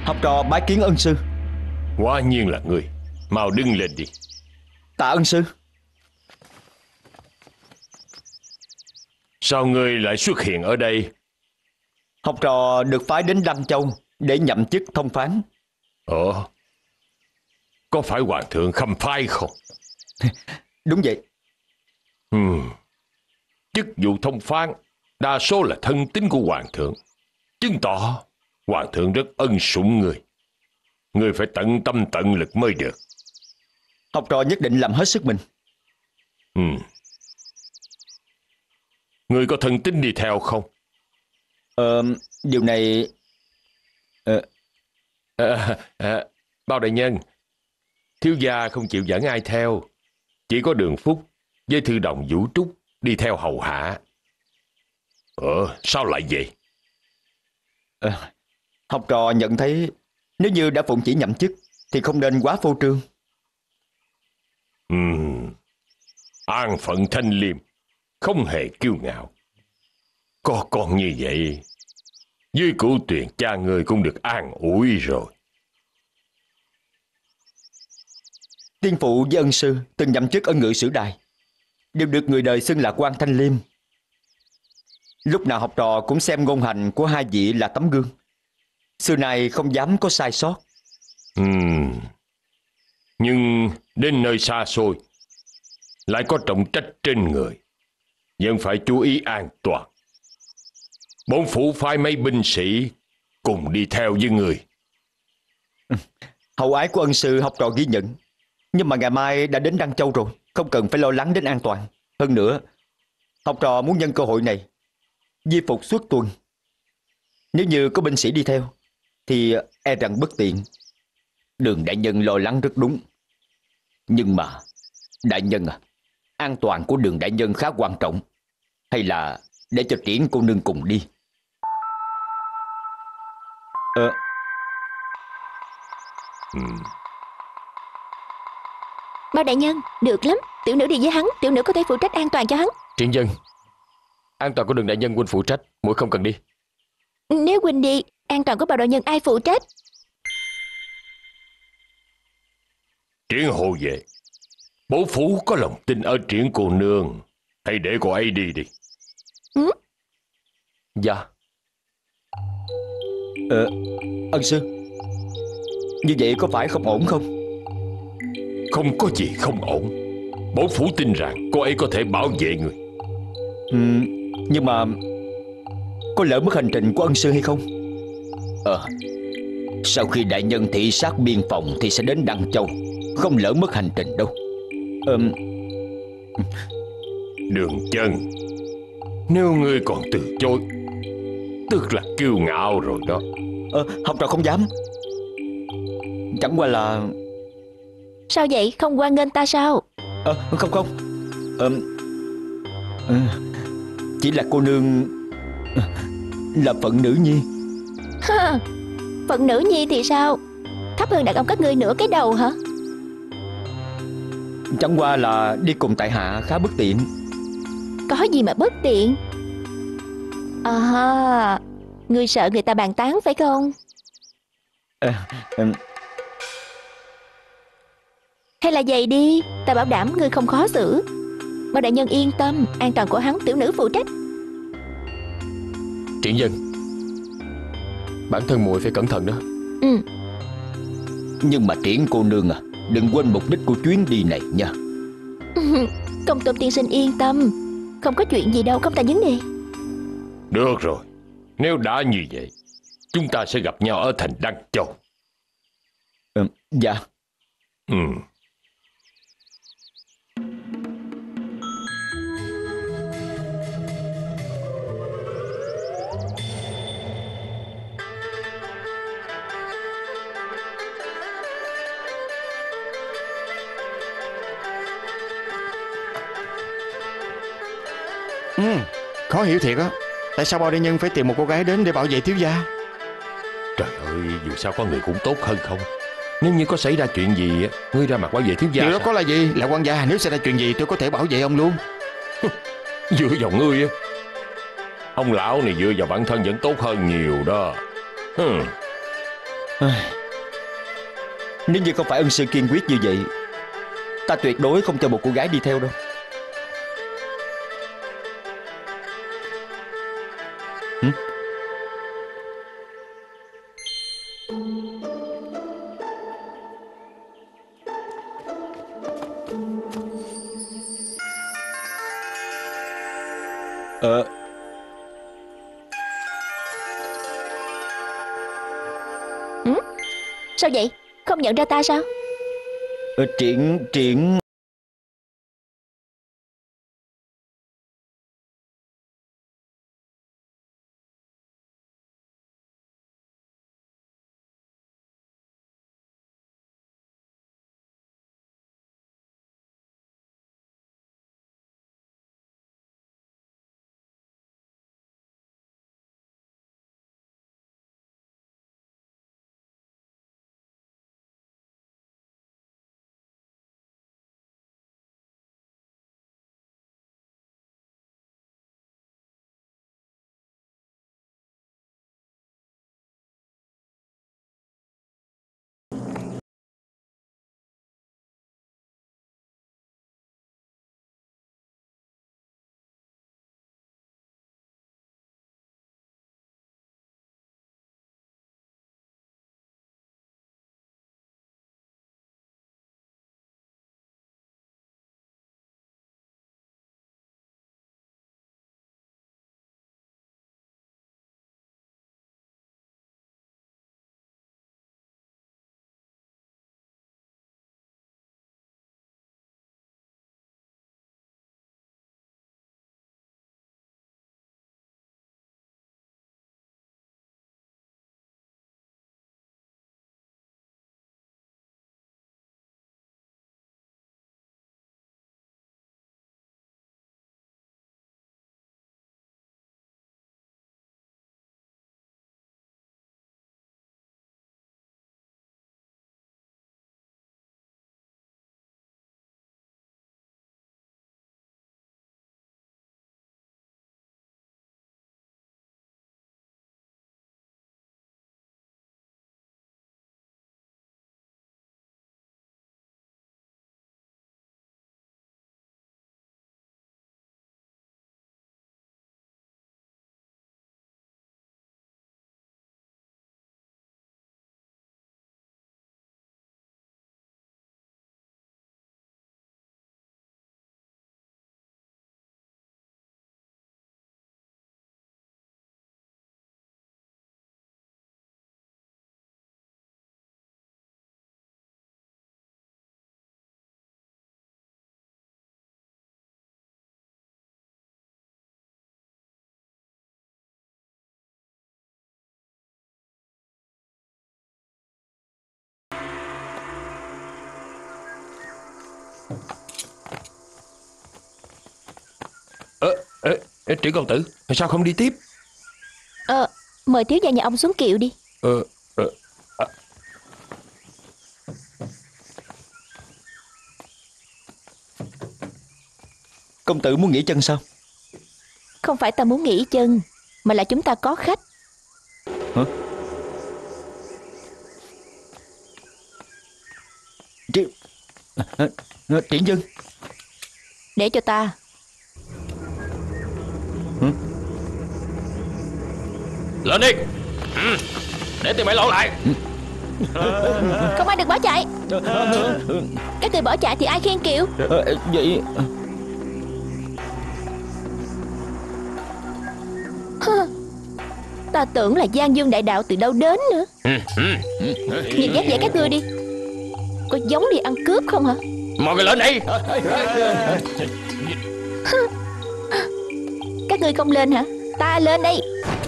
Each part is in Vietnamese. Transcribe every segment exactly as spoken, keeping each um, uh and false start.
Học trò bái kiến ân sư. Quả nhiên là ngươi. Mau đứng lên đi. Tạ ân sư. Sao ngươi lại xuất hiện ở đây? Học trò được phái đến Đăng Châu để nhậm chức thông phán. Ồ, có phải hoàng thượng khâm phái không? Đúng vậy. Hmm. Chức vụ thông phán đa số là thân tín của hoàng thượng, chứng tỏ hoàng thượng rất ân sủng người. Ngươi phải tận tâm tận lực mới được. Học trò nhất định làm hết sức mình. Hmm. Ngươi có thân tín đi theo không? Ờ, điều này... Ờ... À, à, Bao đại nhân, thiếu gia không chịu dẫn ai theo, chỉ có Đường Phúc với thư đồng Vũ Trúc đi theo hầu hạ. Ờ, sao lại vậy? Ờ, học trò nhận thấy nếu như đã phụng chỉ nhậm chức thì không nên quá phô trương. Ừm, an phận thanh liêm, không hề kiêu ngạo. Có con như vậy, dưới cửu tuyền cha người cũng được an ủi rồi. Tiên phụ với ân sư từng nhậm chức ở Ngự Sử Đài, đều được người đời xưng là quan thanh liêm. Lúc nào học trò cũng xem ngôn hành của hai vị là tấm gương, xưa nay không dám có sai sót. Ừm, nhưng đến nơi xa xôi lại có trọng trách trên người, vẫn phải chú ý an toàn. Bổn phủ phái mấy binh sĩ cùng đi theo với người. Hậu ái của ân sư học trò ghi nhận, nhưng mà ngày mai đã đến Đăng Châu rồi, không cần phải lo lắng đến an toàn. Hơn nữa, học trò muốn nhân cơ hội này di phục xuất tuần. Nếu như có binh sĩ đi theo thì e rằng bất tiện. Đường đại nhân lo lắng rất đúng. Nhưng mà đại nhân à, an toàn của Đường đại nhân khá quan trọng. Hay là để cho Triển cô nương cùng đi? Ờ Ừ. Bao đại nhân, được lắm. Tiểu nữ đi với hắn, tiểu nữ có thể phụ trách an toàn cho hắn. Triển dân, an toàn của Đường đại nhân huynh phụ trách, muội không cần đi. Nếu huynh đi, an toàn của bao đại nhân ai phụ trách? Triển hộ về, bố phủ có lòng tin ở Triển cô nương, hãy để cô ấy đi đi. Ừ? Dạ. Ờ ân sư, như vậy có phải không ổn không? Không có gì không ổn. Bố phủ tin rằng cô ấy có thể bảo vệ người. Ừ, nhưng mà có lỡ mất hành trình của ân sư hay không? Ờ Sau khi đại nhân thị sát biên phòng thì sẽ đến Đăng Châu, không lỡ mất hành trình đâu. Ờ Đường Chân, nếu ngươi còn từ chối, tức là kiêu ngạo rồi đó. Ờ học trò không dám. Chẳng qua là... Sao vậy, không hoan nghênh ta sao? Ờ không không ờ, ờ, Chỉ là cô nương là phận nữ nhi. Ha, phận nữ nhi thì sao? Thấp hơn đàn ông các ngươi nửa cái đầu hả? Chẳng qua là đi cùng tại hạ khá bất tiện. Có gì mà bất tiện? À, ngươi sợ người ta bàn tán phải không? À, um... Hay là vậy đi, ta bảo đảm ngươi không khó xử. Bao đại nhân yên tâm, an toàn của hắn tiểu nữ phụ trách. Triển dân, bản thân muội phải cẩn thận đó. Ừ. Nhưng mà Triển cô nương à, đừng quên mục đích của chuyến đi này nha. Công tôn tiên sinh yên tâm, không có chuyện gì đâu, không thành vấn đề. Được rồi, nếu đã như vậy, chúng ta sẽ gặp nhau ở thành Đăng Châu. Ừ, dạ. Ừ. Ừ, khó hiểu thiệt á. Tại sao bao đại nhân phải tìm một cô gái đến để bảo vệ thiếu gia? Trời ơi, dù sao có người cũng tốt hơn không? Nếu như có xảy ra chuyện gì, ngươi ra mặt bảo vệ thiếu gia. Điều đó sao? có là gì? Là quan gia, nếu xảy ra chuyện gì tôi có thể bảo vệ ông luôn. Dựa vào ngươi á. Ông lão này dựa vào bản thân vẫn tốt hơn nhiều đó. Hmm. Nếu như không phải ân sư kiên quyết như vậy, ta tuyệt đối không cho một cô gái đi theo đâu. Hử? Ờ Ừ? Sao vậy? Không nhận ra ta sao? ờ, Triển Triển Ơ, ơ, ơ, Triển công tử, sao không đi tiếp? Ờ, mời thiếu gia nhà ông xuống kiệu đi. Ờ, ờ, à, công tử muốn nghỉ chân sao? Không phải ta muốn nghỉ chân, mà là chúng ta có khách. Hả? Triển à, à, Triển Dương. Để cho ta. Hả? lên đi. Ừ, để tiền mày lộn lại. Không ai được bỏ chạy. Các người bỏ chạy thì ai khiêng kiệu? Ờ, Vậy Ta tưởng là Giang Dương đại đạo từ đâu đến nữa. Nhìn dáng vẻ các ngươi đi, có giống đi ăn cướp không hả? Mọi người lên đi. Các ngươi không lên hả? Ta lên đây.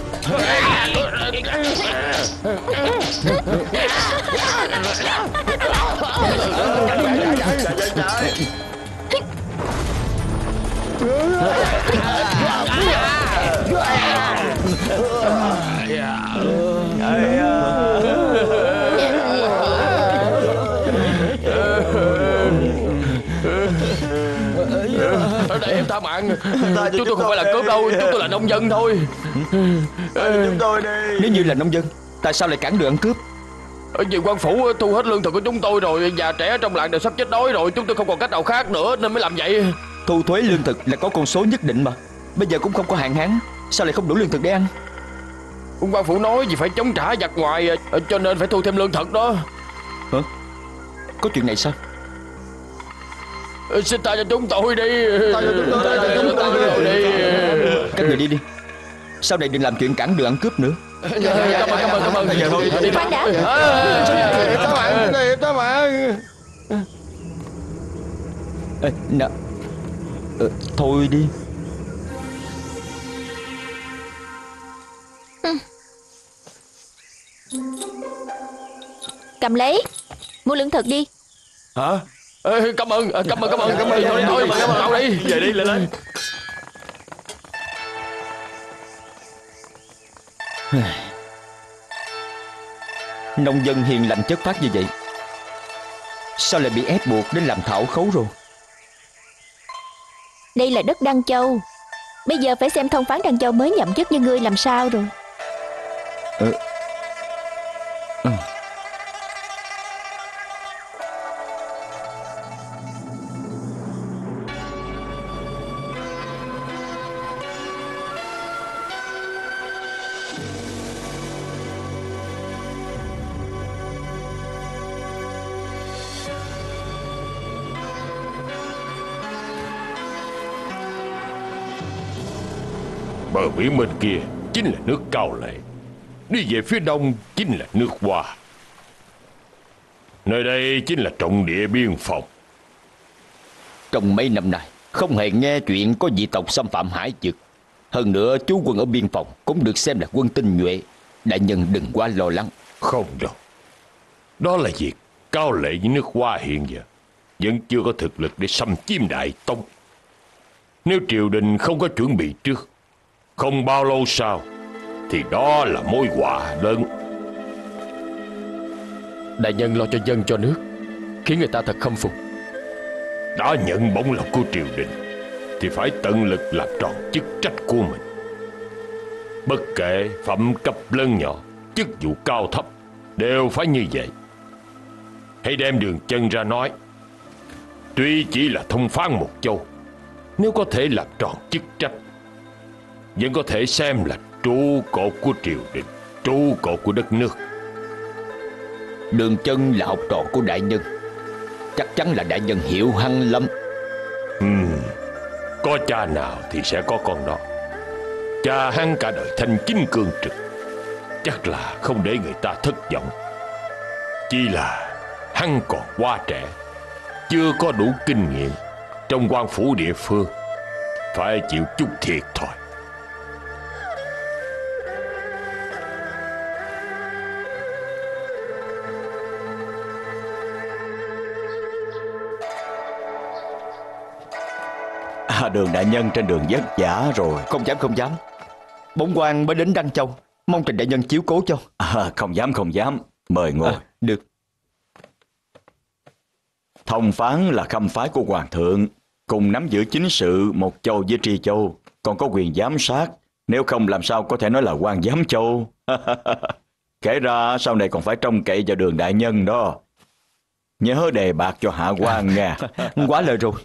Để em tha mạng. Chúng tôi không phải là cướp đâu, chúng tôi là nông dân thôi. Nếu như là nông dân, tại sao lại cản đường ăn cướp? Vì quan phủ thu hết lương thực của chúng tôi rồi, già trẻ trong làng đều sắp chết đói rồi, chúng tôi không còn cách nào khác nữa nên mới làm vậy. Thu thuế lương thực là có con số nhất định mà. Bây giờ cũng không có hạn hán, sao lại không đủ lương thực để ăn? Quan phủ nói vì phải chống trả giặc ngoài, cho nên phải thu thêm lương thực đó. Hả? Có chuyện này sao? Xin tha cho chúng tôi đi. Tha cho chúng tôi, tha cho chúng tôi đi. Các người đi đi, sau này đừng làm chuyện cản đường ăn cướp nữa. Cảm ơn, cảm ơn, cảm ơn. Khoan đã. Các bạn, các bạn. Ê, nè. Ờ, thôi đi. Cầm lấy, mua lương thực đi. Hả? Ê, cảm ơn, cảm ơn, cảm ơn, cảm ơn. Thôi, thôi, cảm ơn, cậu đi. Về đi, lên lên. Nông dân hiền lành chất phác như vậy, sao lại bị ép buộc đến làm thảo khấu rồi? Đây là đất Đăng Châu. Bây giờ phải xem thông phán Đăng Châu mới nhậm chức như ngươi làm sao rồi. Ừ. Ừ. Bờ biển bên kia chính là nước Cao Lệ, đi về phía đông chính là nước Hoa. Nơi đây chính là trọng địa biên phòng. Trong mấy năm nay không hề nghe chuyện có dị tộc xâm phạm hải vực. Hơn nữa chú quân ở biên phòng cũng được xem là quân tinh nhuệ. Đại nhân đừng quá lo lắng. Không đâu. Đó là việc Cao Lệ với nước Hoa hiện giờ vẫn chưa có thực lực để xâm chiếm Đại Tông. Nếu triều đình không có chuẩn bị trước, không bao lâu sau thì đó là mối họa lớn. Đại nhân lo cho dân cho nước, khiến người ta thật khâm phục. Đã nhận bổng lộc của triều đình thì phải tận lực làm tròn chức trách của mình. Bất kể phẩm cấp lớn nhỏ, chức vụ cao thấp đều phải như vậy. Hãy đem Đường Chân ra nói. Tuy chỉ là thông phán một châu, nếu có thể làm tròn chức trách, vẫn có thể xem là trụ cột của triều đình, trụ cột của đất nước. Đường Chân là học trò của đại nhân, chắc chắn là đại nhân hiểu hắn lắm. Uhm, có cha nào thì sẽ có con đó. Cha hắn cả đời thanh chính cương trực, chắc là không để người ta thất vọng. Chỉ là hắn còn quá trẻ, chưa có đủ kinh nghiệm trong quan phủ địa phương, phải chịu chút thiệt thòi. À, Đường đại nhân trên đường vất vả rồi. Không dám không dám. Bổn quan mới đến Đăng Châu, mong Trình đại nhân chiếu cố cho. À, không dám không dám. Mời ngồi. À, được. Thông phán là khâm phái của hoàng thượng, cùng nắm giữ chính sự một châu với tri châu, còn có quyền giám sát. Nếu không làm sao có thể nói là quan giám châu. Kể ra sau này còn phải trông cậy vào Đường đại nhân đó. Nhớ đề bạc cho hạ quan nha. Quá lời rồi.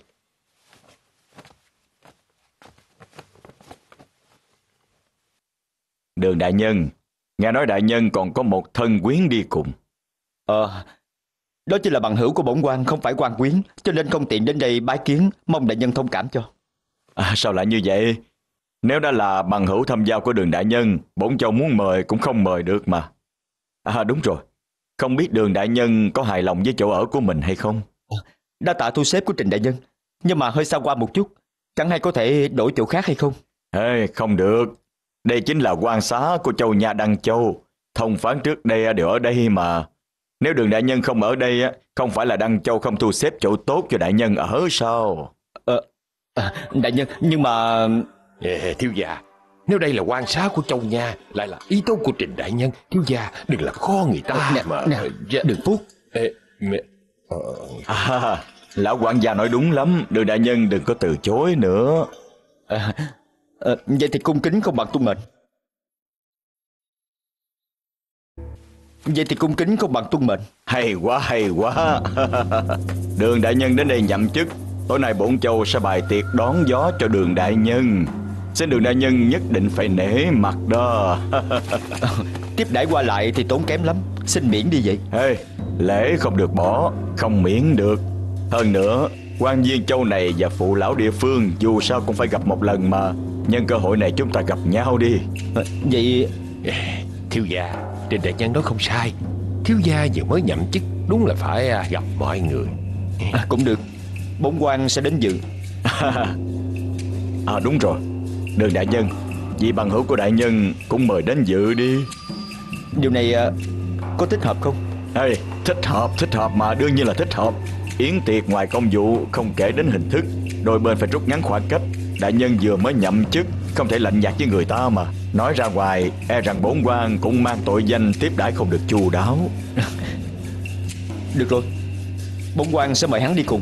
Đường đại nhân, nghe nói đại nhân còn có một thân quyến đi cùng. Ờ, đó chỉ là bằng hữu của bổn quan, không phải quan quyến, cho nên không tiện đến đây bái kiến, mong đại nhân thông cảm cho. À, sao lại như vậy? Nếu đã là bằng hữu thâm giao của Đường đại nhân, bổn châu muốn mời cũng không mời được mà. À đúng rồi, không biết Đường đại nhân có hài lòng với chỗ ở của mình hay không? Đa tạ thu xếp của Trình đại nhân, nhưng mà hơi xa qua một chút, chẳng hay có thể đổi chỗ khác hay không? Ê, không được. Đây chính là quan xá của châu nha Đăng Châu. Thông phán trước đây đều ở đây mà. Nếu Đường đại nhân không ở đây, không phải là Đăng Châu không thu xếp chỗ tốt cho đại nhân ở sao? Ờ, à, đại nhân, nhưng mà... Ê, thiếu gia, nếu đây là quan xá của châu nha, lại là ý tốt của Trình đại nhân, thiếu gia đừng làm khó người ta. Nè, mà. nè, đừng phút. Ê, mẹ... ờ... À, lão quản gia nói đúng lắm, Đường đại nhân đừng có từ chối nữa. À, à, vậy thì cung kính không bằng tuân mệnh. Vậy thì cung kính không bằng tuân mệnh. Hay quá, hay quá. Đường đại nhân đến đây nhậm chức, tối nay bổn châu sẽ bày tiệc đón gió cho Đường đại nhân. Xin Đường đại nhân nhất định phải nể mặt đó. Tiếp đãi qua lại thì tốn kém lắm, xin miễn đi vậy. Hey, lễ không được bỏ, không miễn được. Hơn nữa, quan viên châu này và phụ lão địa phương dù sao cũng phải gặp một lần mà. Nhân cơ hội này chúng ta gặp nhau đi. À, vậy... Thiếu gia, Trình đại nhân nói không sai. Thiếu gia vừa mới nhậm chức, đúng là phải gặp mọi người. À, cũng được, bổn quan sẽ đến dự. À đúng rồi, Đường đại nhân, vị bằng hữu của đại nhân cũng mời đến dự đi. Điều này à, có thích hợp không? Hey, thích hợp, thích hợp mà, đương nhiên là thích hợp. Yến tiệc ngoài công vụ không kể đến hình thức, đôi bên phải rút ngắn khoảng cách. Đại nhân vừa mới nhậm chức, không thể lạnh nhạt với người ta mà. Nói ra ngoài, e rằng bổn quan cũng mang tội danh tiếp đãi không được chu đáo. Được rồi, bổn quan sẽ mời hắn đi cùng.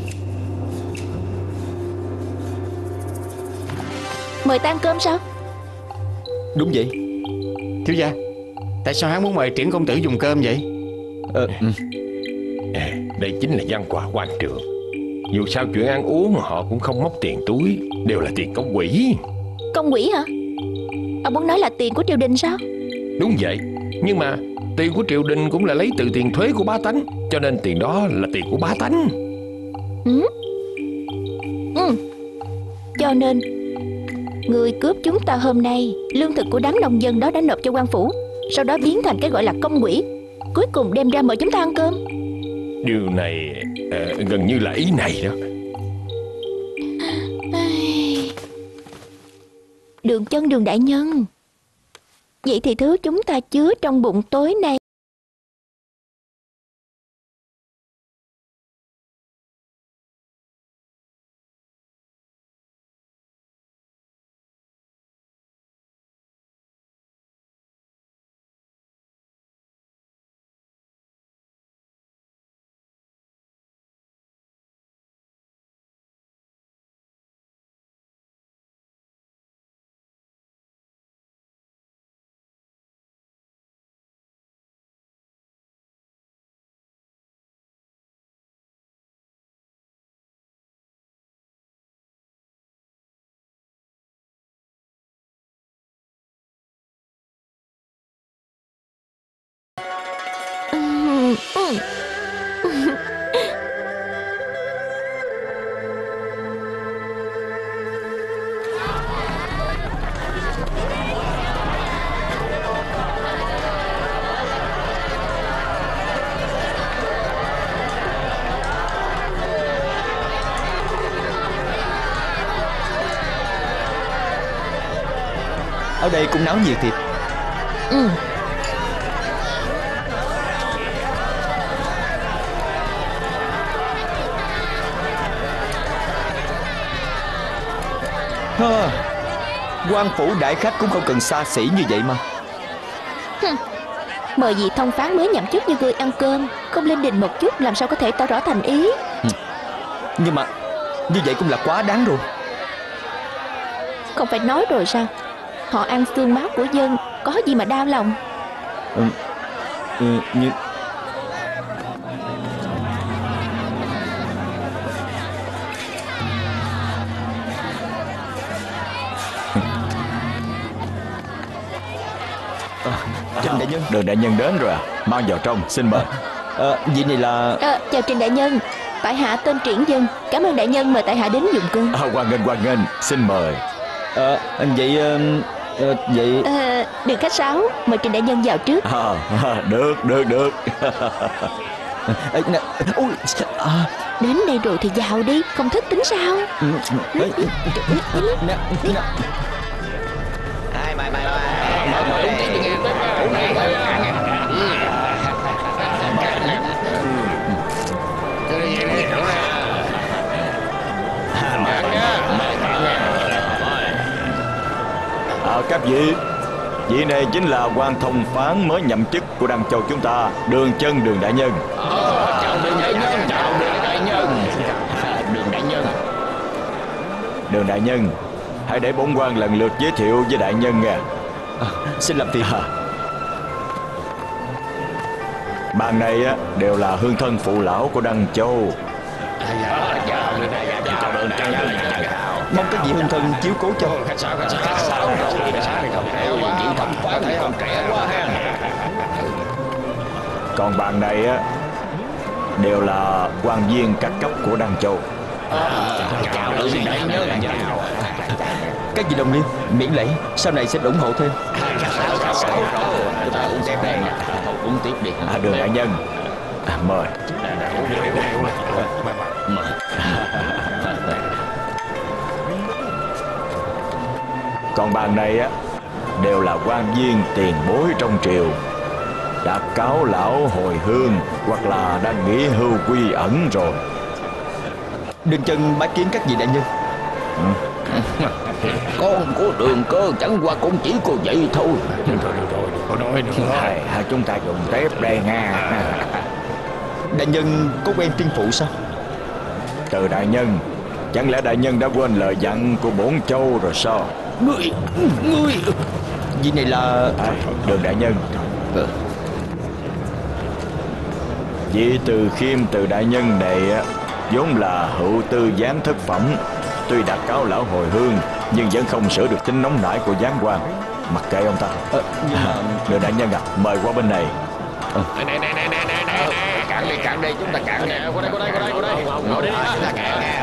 Mời ta ăn cơm sao? Đúng vậy. Thiếu gia, tại sao hắn muốn mời Triển công tử dùng cơm vậy? Ờ, ừ. À, đây chính là văn hóa quan trường. Dù sao chuyện ăn uống họ cũng không móc tiền túi, đều là tiền công quỹ. Công quỹ hả? Ông muốn nói là tiền của triều đình sao? Đúng vậy, nhưng mà tiền của triều đình cũng là lấy từ tiền thuế của bá tánh, cho nên tiền đó là tiền của bá tánh. Ừ. Ừ. Cho nên người cướp chúng ta hôm nay, lương thực của đám nông dân đó đã nộp cho quan phủ, sau đó biến thành cái gọi là công quỹ, cuối cùng đem ra mời chúng ta ăn cơm. Điều này uh, gần như là ý này đó. Đường chân, Đường đại nhân, vậy thì thứ chúng ta chứa trong bụng tối nay ừ. Ở đây cũng náo nhiệt thiệt. Ừ. Ha, quan phủ đại khách cũng không cần xa xỉ như vậy mà. Hừm. Mời vị thông phán mới nhậm chức như ngươi ăn cơm, không lên đình một chút làm sao có thể tỏ rõ thành ý. Ừ. Nhưng mà như vậy cũng là quá đáng rồi. Không phải nói rồi sao? Họ ăn xương máu của dân, có gì mà đau lòng. Ừ. Ừ, như... Trình đại nhân. Đường đại nhân đến rồi à? Mang vào trong, xin mời. À, vị này là... À, chào Trình đại nhân, tại hạ tên Triển Dân, cảm ơn đại nhân mời tại hạ đến dùng cơm. À, hoan nghênh, hoan nghênh, xin mời. À, vậy... Uh, vậy... À, đừng khách sáo, mời Trình đại nhân vào trước. À, được, được, được. Ôi, à. Đến đây rồi thì vào đi, không thích tính sao? Hai mày mày À, các vị, vị này chính là quan thông phán mới nhậm chức của Đăng Châu chúng ta, Đường Chân Đường đại nhân. Ờ, chào Đường đại nhân, chào Đường đại nhân. Đường đại nhân. Đường đại nhân, hãy để bổn quan lần lượt giới thiệu với đại nhân nha. À, xin làm phiền. À. Bàn này á, đều là hương thân phụ lão của Đăng Châu. Mong các vị hương thân chiếu cố cho. Còn bàn này á, đều là quan viên các cấp của Đăng Châu. Các vị đồng liêu, miễn lễ, sau này sẽ ủng hộ thêm. Uống tiếp đi. À, Đường đại nhân, à, mời. Còn bàn này á, đều là quan viên tiền bối trong triều, đã cáo lão hồi hương hoặc là đang nghỉ hưu quy ẩn rồi. Đường chân bái kiến các vị đại nhân. Con của Đường Cơ chẳng qua cũng chỉ có vậy thôi. Hai, hai chúng ta dùng tiếp đây nha. Đại nhân có quen tiên phụ sao? Từ đại nhân, chẳng lẽ đại nhân đã quên lời dặn của bổn châu rồi sao? Ngươi, ngươi Vị này là... À, Đường đại nhân, vị Từ Khiêm Từ đại nhân này á, vốn là hữu tư gián thất phẩm. Tuy đã cáo lão hồi hương nhưng vẫn không sửa được tính nóng nảy của giáng quan. Mặc kệ ông ta. Ờ, nhưng mà... Đường đại nhân à, mời qua bên này. Này này này này này này này, cạn đi cạn đi, chúng ta cạn nè. Qua đây qua đây qua đây qua đây. Ngồi đi. Chúng ta cạn nè,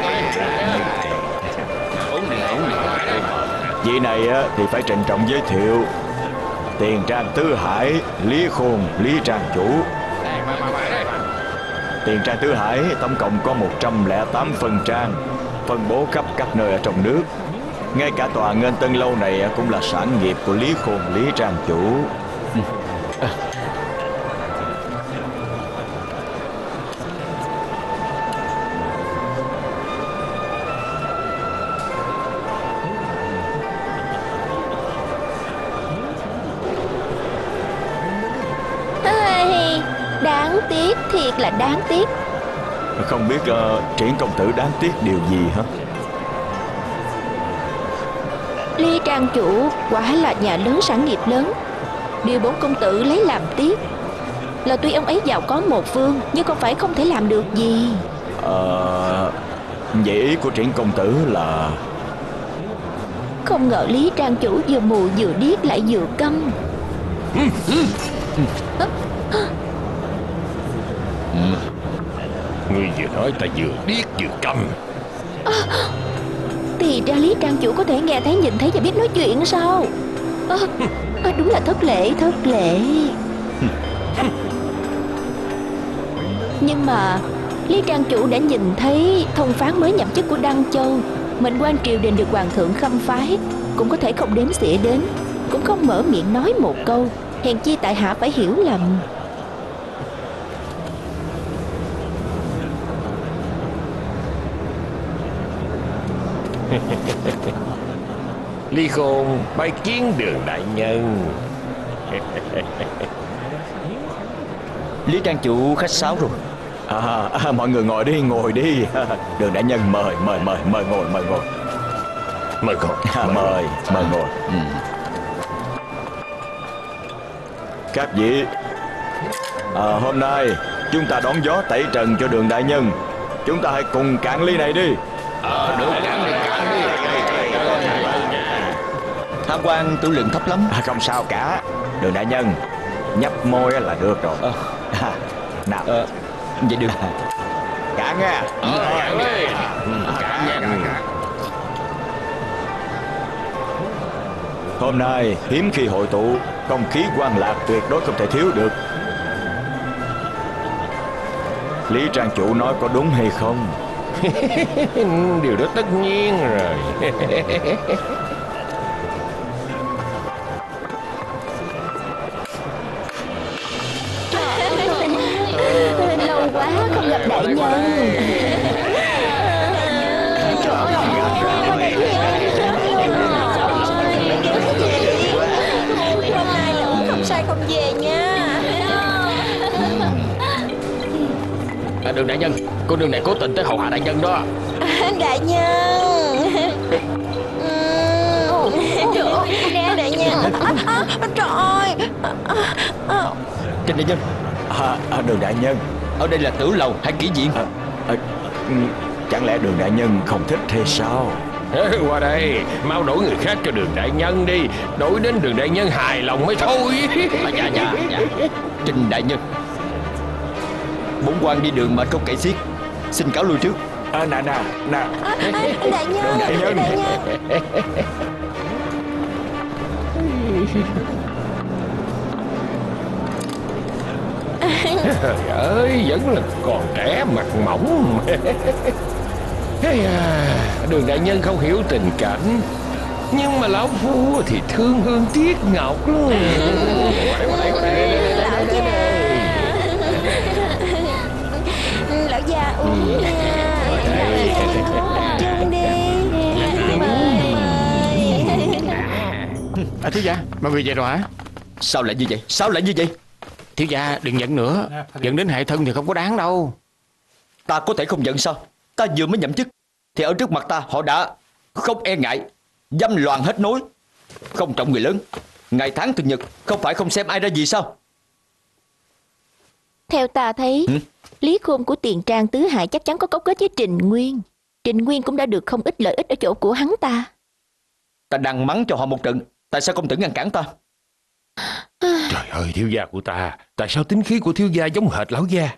uống đi uống đi. Vị này á, thì phải trịnh trọng giới thiệu. Tiền Trang Tứ Hải, Lý Khôn, Lý Trang chủ. Tiền Trang Tứ Hải tổng cộng có một trăm lẻ tám phân trang, phân bố khắp các nơi ở trong nước. Ngay cả tòa Nghênh Tân Lâu này cũng là sản nghiệp của Lý Khôn, Lý Trang chủ. Ai, đáng tiếc, thiệt là đáng tiếc. Không biết uh, Triển công tử đáng tiếc điều gì hả? Lý Trang chủ quả là nhà lớn sản nghiệp lớn. Điều bổn công tử lấy làm tiếc là tuy ông ấy giàu có một phương, nhưng không phải không thể làm được gì. Ờ... Vậy ý của Triển công tử là... Không ngờ Lý Trang chủ vừa mù vừa điếc lại vừa câm. Ngươi vừa nói ta vừa điếc vừa câm. Thì ra Lý Trang chủ có thể nghe thấy, nhìn thấy và biết nói chuyện sao? à, à, Đúng là thất lễ, thất lễ. Nhưng mà Lý Trang chủ đã nhìn thấy thông phán mới nhậm chức của Đăng Châu. Mệnh quan triều đình được hoàng thượng khâm phái, cũng có thể không đếm xỉa đến, cũng không mở miệng nói một câu. Hèn chi tại hạ phải hiểu lầm. Lý Khôn bái kiến Đường đại nhân. Lý Trang chủ khách sáo rồi. À, à, mọi người ngồi đi, ngồi đi. Đường đại nhân mời, mời, mời, mời ngồi, mời ngồi. Mời ngồi. À, mời, mời ngồi. Ừ. Các vị, à, hôm nay chúng ta đón gió tẩy trần cho Đường đại nhân. Chúng ta hãy cùng cạn ly này đi. Ờ, được, cạn đi, cạn đi. Hạ quan tiểu lượng thấp lắm. À, không sao cả. Đường đại nhân nhấp môi là được rồi. Ờ. À, nào. Ờ, vậy được. Cạn nha. Ờ, cạn đi. Cạn nha. Hôm nay hiếm khi hội tụ, không khí quan lạc tuyệt đối không thể thiếu được. Lý Trang chủ nói có đúng hay không? Điều đó tất nhiên rồi. Lâu quá không gặp đại nhân. Hôm nay lũ không sai không về nha. À, Đường đại nhân, con đường này cố tình tới hầu hạ đại nhân đó. Đại nhân. Nè đại nhân. À, à, trời ơi. Trình đại nhân, À, à, Đường đại nhân. Ở đây là tử lầu hay kỹ viện? à, à, Chẳng lẽ Đường đại nhân không thích hay sao? Ê, qua đây, mau đổi người khác cho Đường đại nhân đi. Đổi đến Đường đại nhân hài lòng mới thôi. À, dạ dạ dạ. Trình đại nhân, bổn quan đi đường mà không kể xiết, xin cáo lui trước. À, nè nè nè à, à, Đại nhân, Đường đại nhân. đại nhân. Trời ơi, vẫn là còn trẻ mặt mỏng. Hey à, Đường đại nhân không hiểu tình cảnh, nhưng mà lão phu thì thương hương tiếc ngọc luôn. Lão già, lão già uống nha. Chung đi. À, thiếu gia, mọi người về rồi hả? Sao lại như vậy? Sao lại như vậy? Thiếu gia đừng giận nữa. Giận đến hại thân thì không có đáng đâu. Ta có thể không giận sao? Ta vừa mới nhậm chức thì ở trước mặt ta họ đã không e ngại, dâm loạn hết nối, không trọng người lớn, ngày tháng thường nhật, không phải không xem ai ra gì sao? Theo ta thấy, ừ? Lý Khôn của Tiền Trang tứ hải chắc chắn có cấu kết với Trình Nguyên. Trình Nguyên cũng đã được không ít lợi ích ở chỗ của hắn ta. Ta đang mắng cho họ một trận, tại sao không tự ngăn cản ta? Trời ơi, thiếu gia của ta, tại sao tính khí của thiếu gia giống hệt lão gia?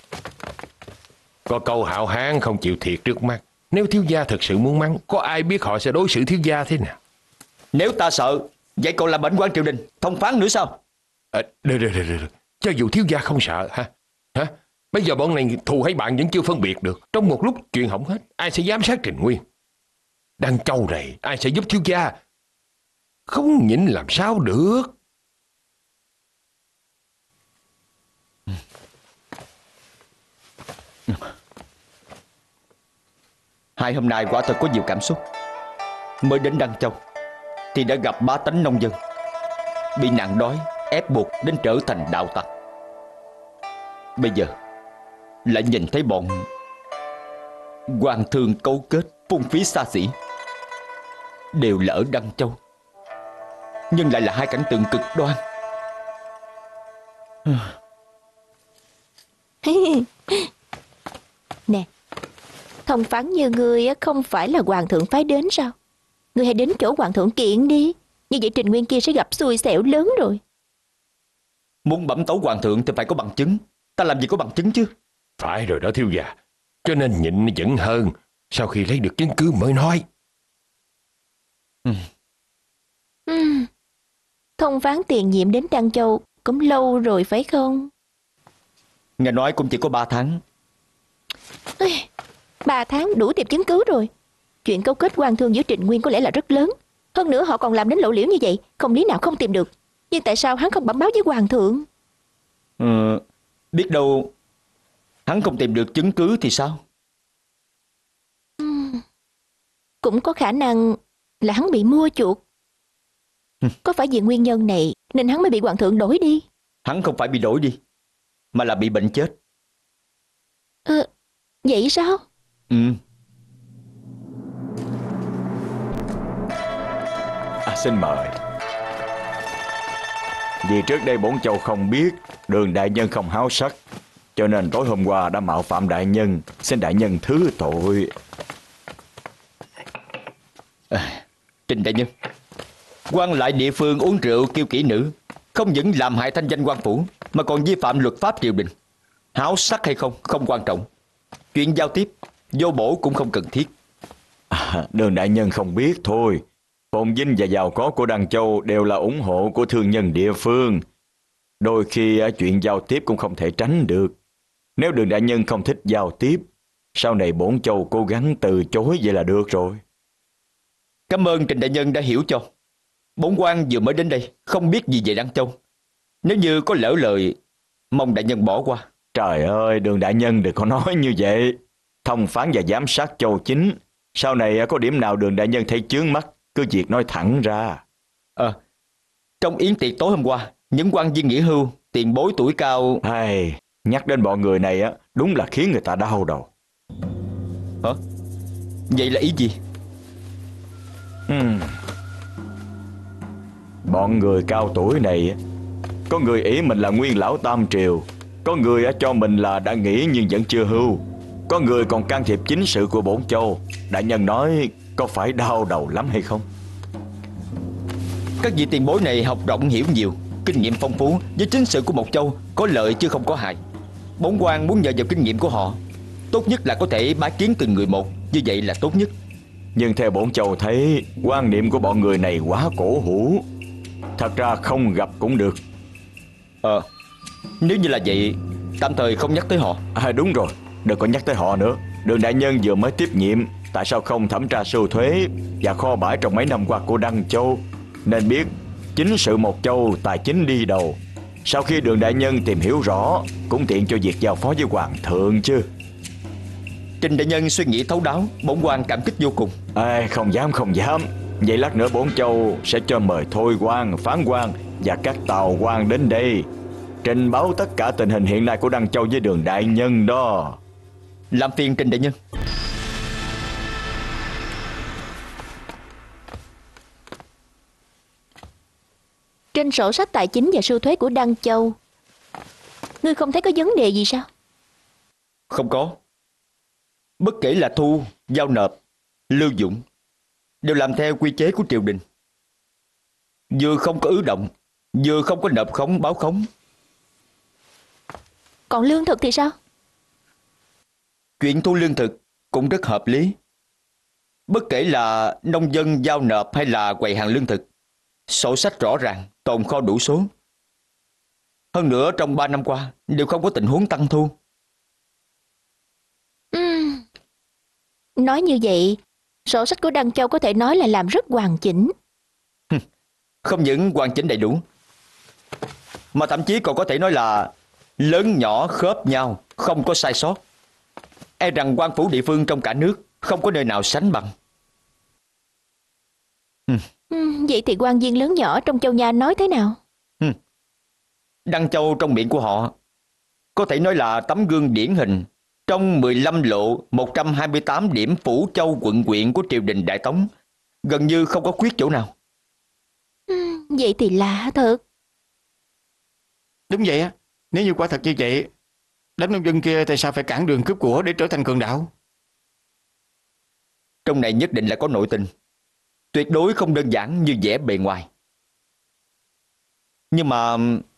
Có câu hạo hán không chịu thiệt trước mắt. Nếu thiếu gia thực sự muốn mắng, có ai biết họ sẽ đối xử thiếu gia thế nào? Nếu ta sợ, vậy còn là bệnh quan triều đình, thông phán nữa sao? À, được, được, được, được. Cho dù thiếu gia không sợ hả? Hả? Bây giờ bọn này thù hay bạn vẫn chưa phân biệt được. Trong một lúc chuyện hỏng hết, ai sẽ giám sát Trình Nguyên? Đăng Châu này, ai sẽ giúp thiếu gia? Không nhịn làm sao được. Hai hôm nay quả thật có nhiều cảm xúc. Mới đến Đăng Châu thì đã gặp bá tánh nông dân bị nạn đói ép buộc đến trở thành đạo tặc. Bây giờ lại nhìn thấy bọn hoàng thương cấu kết phung phí xa xỉ, đều là ở Đăng Châu, nhưng lại là hai cảnh tượng cực đoan. Nè, thông phán như ngươi không phải là hoàng thượng phái đến sao? Ngươi hãy đến chỗ hoàng thượng kiện đi. Như vậy Trình Nguyên kia sẽ gặp xui xẻo lớn rồi. Muốn bẩm tấu hoàng thượng thì phải có bằng chứng. Ta làm gì có bằng chứng chứ? Phải rồi đó thiếu gia. Cho nên nhịn vẫn hơn. Sau khi lấy được chứng cứ mới nói. ừ. uhm. Thông phán tiền nhiệm đến Đăng Châu cũng lâu rồi phải không? Nghe nói cũng chỉ có ba tháng. Ê, Ba tháng đủ tìm chứng cứ rồi. Chuyện câu kết quan thương giữa Trình Nguyên có lẽ là rất lớn. Hơn nữa họ còn làm đến lộ liễu như vậy, không lý nào không tìm được. Nhưng tại sao hắn không bẩm báo với hoàng thượng? Ừ, biết đâu hắn không tìm được chứng cứ thì sao? uhm. Cũng có khả năng là hắn bị mua chuộc. Có phải vì nguyên nhân này nên hắn mới bị hoàng thượng đổi đi? Hắn không phải bị đổi đi, mà là bị bệnh chết. Ờ, vậy sao? Ừ. À, xin mời. Vì trước đây bổn châu không biết Đường đại nhân không háo sắc, cho nên tối hôm qua đã mạo phạm đại nhân. Xin đại nhân thứ tội. à, Trình đại nhân, quan lại địa phương uống rượu kêu kỹ nữ, không những làm hại thanh danh quan phủ mà còn vi phạm luật pháp triều đình. Háo sắc hay không không quan trọng, chuyện giao tiếp vô bổ cũng không cần thiết. À, Đường đại nhân không biết thôi. Phồn vinh và giàu có của Đăng Châu đều là ủng hộ của thương nhân địa phương. Đôi khi chuyện giao tiếp cũng không thể tránh được. Nếu Đường đại nhân không thích giao tiếp, sau này bổn châu cố gắng từ chối vậy là được rồi. Cảm ơn Trình đại nhân đã hiểu cho. Bổn quan vừa mới đến đây, không biết gì về Đăng Châu. Nếu như có lỡ lời, mong đại nhân bỏ qua. Trời ơi, Đường đại nhân đừng có nói như vậy. Thông phán và giám sát châu chính, sau này có điểm nào Đường đại nhân thấy chướng mắt, cứ việc nói thẳng ra. Ờ, trong yến tiệc tối hôm qua, những quan viên nghỉ hưu, tiền bối tuổi cao... Ai, nhắc đến bọn người này á, đúng là khiến người ta đau đầu. Hả? Vậy là ý gì? Hmm. Bọn người cao tuổi này, có người ý mình là nguyên lão Tam Triều, Có người cho mình là đã nghỉ nhưng vẫn chưa hưu. Có người còn can thiệp chính sự của bổn châu. Đại nhân nói có phải đau đầu lắm hay không? Các vị tiền bối này học rộng hiểu nhiều, kinh nghiệm phong phú, với chính sự của một châu có lợi chứ không có hại. Bổn quan muốn nhờ vào kinh nghiệm của họ, tốt nhất là có thể bái kiến từng người một, như vậy là tốt nhất. Nhưng theo bổn châu thấy, quan niệm của bọn người này quá cổ hủ. Thật ra không gặp cũng được. Ờ, nếu như là vậy, tạm thời không nhắc tới họ. À đúng rồi, đừng có nhắc tới họ nữa. Đường đại nhân vừa mới tiếp nhiệm, tại sao không thẩm tra sưu thuế và kho bãi trong mấy năm qua của Đăng Châu? Nên biết chính sự một châu tài chính đi đầu. Sau khi đường đại nhân tìm hiểu rõ, cũng tiện cho việc giao phó với hoàng thượng chứ. Trình đại nhân suy nghĩ thấu đáo, bổn quan cảm kích vô cùng. À, không dám không dám. Vậy lát nữa bổn châu sẽ cho mời thôi quan, phán quan và các tàu quan đến đây, trình báo tất cả tình hình hiện nay của Đăng Châu với đường đại nhân đó. Làm phiền Trình đại nhân. Trên sổ sách tài chính và sưu thuế của Đăng Châu, ngươi không thấy có vấn đề gì sao? Không có. Bất kể là thu, giao nộp, lưu dụng, đều làm theo quy chế của triều đình. Vừa không có ứ động, vừa không có nộp khống báo khống. Còn lương thực thì sao? Chuyện thu lương thực cũng rất hợp lý. Bất kể là nông dân giao nộp hay là quầy hàng lương thực, sổ sách rõ ràng, tồn kho đủ số. Hơn nữa trong ba năm qua đều không có tình huống tăng thu. Uhm. Nói như vậy, sổ sách của Đăng Châu có thể nói là làm rất hoàn chỉnh. Không những hoàn chỉnh đầy đủ, mà thậm chí còn có thể nói là lớn nhỏ khớp nhau, không có sai sót. E rằng quan phủ địa phương trong cả nước không có nơi nào sánh bằng. Ừ, vậy thì quan viên lớn nhỏ trong châu nhà nói thế nào? Ừ. Đăng Châu trong miệng của họ có thể nói là tấm gương điển hình trong mười lăm lộ một trăm hai mươi tám điểm phủ châu quận huyện của triều đình Đại Tống, gần như không có khuyết chỗ nào. Ừ, vậy thì lạ thật. Đúng vậy á. Nếu như quả thật như vậy, đám nông dân kia tại sao phải cản đường cướp của để trở thành cường đạo? Trong này nhất định là có nội tình, tuyệt đối không đơn giản như vẻ bề ngoài. Nhưng mà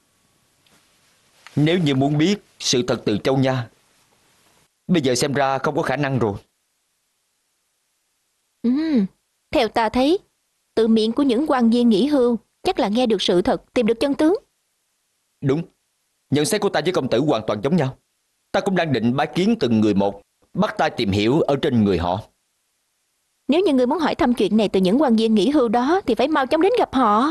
nếu như muốn biết sự thật từ châu nha, bây giờ xem ra không có khả năng rồi. Ừ, theo ta thấy, từ miệng của những quan viên nghỉ hưu chắc là nghe được sự thật, tìm được chân tướng. Đúng, nhận xét của ta với công tử hoàn toàn giống nhau. Ta cũng đang định bái kiến từng người một, bắt tay tìm hiểu ở trên người họ. Nếu như ngươi muốn hỏi thăm chuyện này từ những quan viên nghỉ hưu đó thì phải mau chóng đến gặp họ.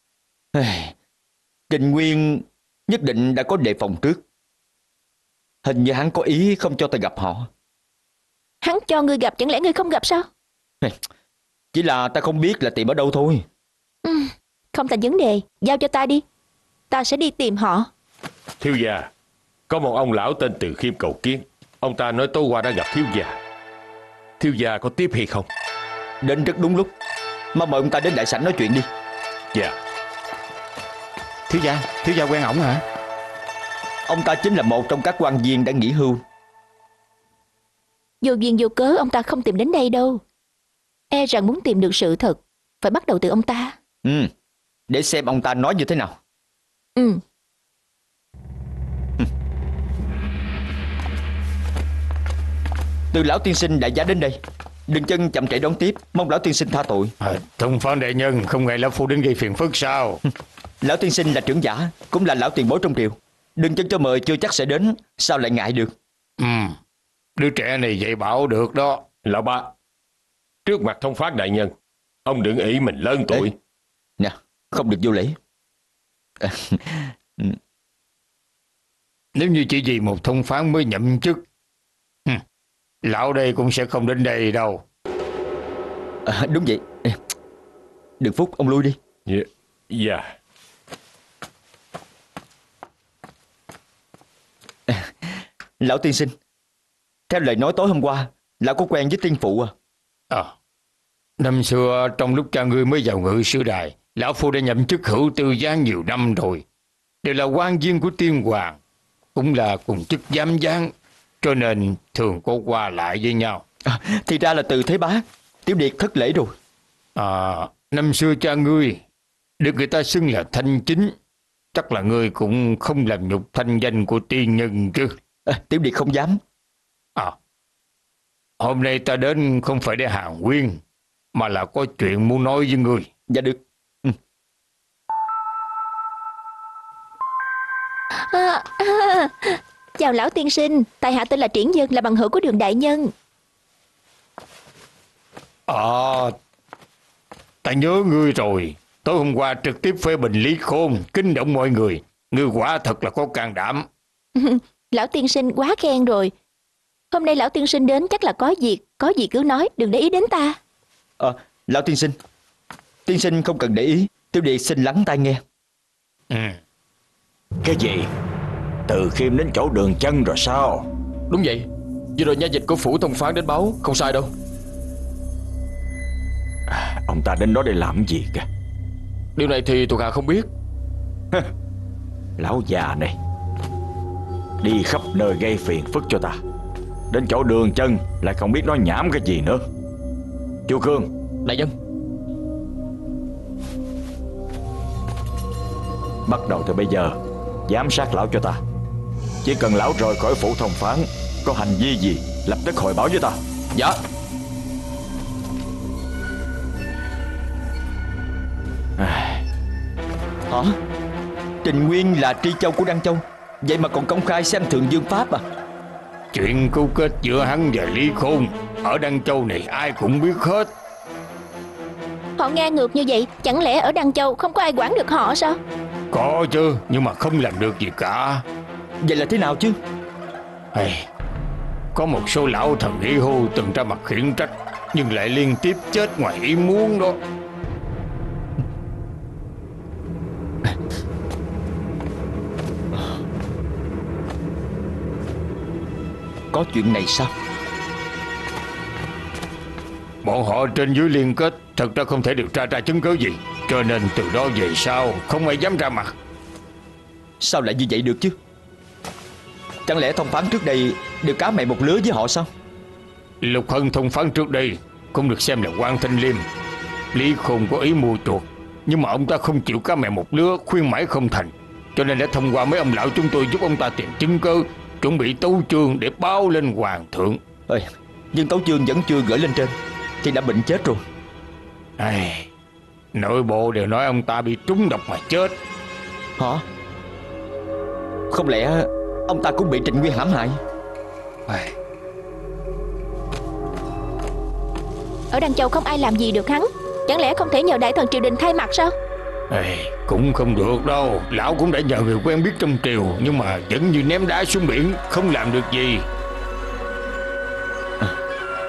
Trình Nguyên nhất định đã có đề phòng trước. Hình như hắn có ý không cho ta gặp họ. Hắn cho ngươi gặp, chẳng lẽ ngươi không gặp sao? Chỉ là ta không biết là tìm ở đâu thôi. Ừ, không thành vấn đề, giao cho ta đi. Ta sẽ đi tìm họ. Thiếu gia, có một ông lão tên Từ Khiêm cầu kiến. Ông ta nói tối qua đã gặp thiếu gia. Thiếu gia có tiếp hay không? Đến rất đúng lúc. Mà mời ông ta đến đại sảnh nói chuyện đi. Dạ. Thiếu gia, thiếu gia quen ổng hả? Ông ta chính là một trong các quan viên đã nghỉ hưu. Vô duyên vô cớ ông ta không tìm đến đây đâu. E rằng muốn tìm được sự thật phải bắt đầu từ ông ta. Ừ, để xem ông ta nói như thế nào. Ừ. Từ lão tiên sinh đại giá đến đây, đừng chân chậm trễ đón tiếp, mong lão tiên sinh tha tội. À, thông phán đại nhân, không ngại lão phu đến gây phiền phức sao? Lão tiên sinh là trưởng giả, cũng là lão tiền bối trong triều. Đừng chân cho mời chưa chắc sẽ đến, sao lại ngại được? Ừ, đứa trẻ này dạy bảo được đó. Lão ba, trước mặt thông phát đại nhân, ông đừng ý mình lớn tuổi. Ê, nè, không được vô lễ. Nếu như chỉ vì một thông phán mới nhậm chức, lão đây cũng sẽ không đến đây đâu. À, đúng vậy. Được phúc, ông lui đi. Dạ. Yeah. À, lão tiên sinh, theo lời nói tối hôm qua, lão có quen với tiên phụ à? À, năm xưa trong lúc cha ngươi mới vào ngự sử đài, lão phu đã nhậm chức hữu tư giá nhiều năm rồi, đều là quan viên của tiên hoàng. cũng là cùng chức giám gián, cho nên thường có qua lại với nhau. À, thì ra là Từ Thế Bá. Tiểu Điệt thất lễ rồi. À, năm xưa cha ngươi được người ta xưng là Thanh Chính, chắc là ngươi cũng không làm nhục thanh danh của tiên nhân chứ. À, Tiểu Điệt không dám. À, hôm nay ta đến không phải để hàn huyên, mà là có chuyện muốn nói với ngươi. Dạ được. Ừ. À, à, chào lão tiên sinh, tại hạ tên là Triển Dân, là bằng hữu của Đường đại nhân. À, ta nhớ ngươi rồi. Tối hôm qua trực tiếp phê bình Lý Khôn, kinh động mọi người. Ngươi quả thật là có can đảm. Lão tiên sinh quá khen rồi. Hôm nay lão tiên sinh đến chắc là có việc, có gì cứ nói, đừng để ý đến ta. À, lão tiên sinh, tiên sinh không cần để ý, Tiểu Điệt xin lắng tai nghe. Ừ. Cái gì? Từ Khiêm đến chỗ Đường Chân rồi sao? Đúng vậy, vừa rồi nha dịch của phủ thông phán đến báo, không sai đâu. À, ông ta đến đó để làm gì kìa? Điều này thì thuộc hạ không biết. Lão già này đi khắp nơi gây phiền phức cho ta, đến chỗ Đường Chân lại không biết nói nhảm cái gì nữa. Chu Cương. Đại nhân. Bắt đầu từ bây giờ giám sát lão cho ta. Chỉ cần lão rời khỏi phủ thông phán, có hành vi gì lập tức hồi báo với ta. Dạ. À. Hả? Trình Nguyên là tri châu của Đăng Châu, vậy mà còn công khai xem thường Dương Pháp à? Chuyện câu kết giữa hắn và Lý Khôn ở Đăng Châu này ai cũng biết hết. Họ ngang ngược như vậy, chẳng lẽ ở Đăng Châu không có ai quản được họ sao? Có chứ, nhưng mà không làm được gì cả. Vậy là thế nào chứ? Hey, có một số lão thần y hô từng ra mặt khiển trách, nhưng lại liên tiếp chết ngoài ý muốn đó. Có chuyện này sao? Bọn họ trên dưới liên kết, thật ra không thể điều tra ra chứng cứ gì, cho nên từ đó về sau không ai dám ra mặt. Sao lại như vậy được chứ? Chẳng lẽ thông phán trước đây đều cá mẹ một lứa với họ sao? Lục Hân thông phán trước đây cũng được xem là quan thanh liêm. Lý Khôn có ý mua chuộc, nhưng mà ông ta không chịu cá mẹ một lứa, khuyên mãi không thành, cho nên đã thông qua mấy ông lão chúng tôi giúp ông ta tìm chứng cứ, chuẩn bị tấu chương để báo lên hoàng thượng. Ê, nhưng tấu chương vẫn chưa gửi lên trên thì đã bệnh chết rồi. Ai, nội bộ đều nói ông ta bị trúng độc mà chết. Hả? Không lẽ ông ta cũng bị Trịnh Nguyên hãm hại? Ai... Ở Đăng Châu không ai làm gì được hắn, chẳng lẽ không thể nhờ đại thần triều đình thay mặt sao? Ai... Cũng không được đâu. Lão cũng đã nhờ người quen biết trong triều, nhưng mà vẫn như ném đá xuống biển, không làm được gì. À.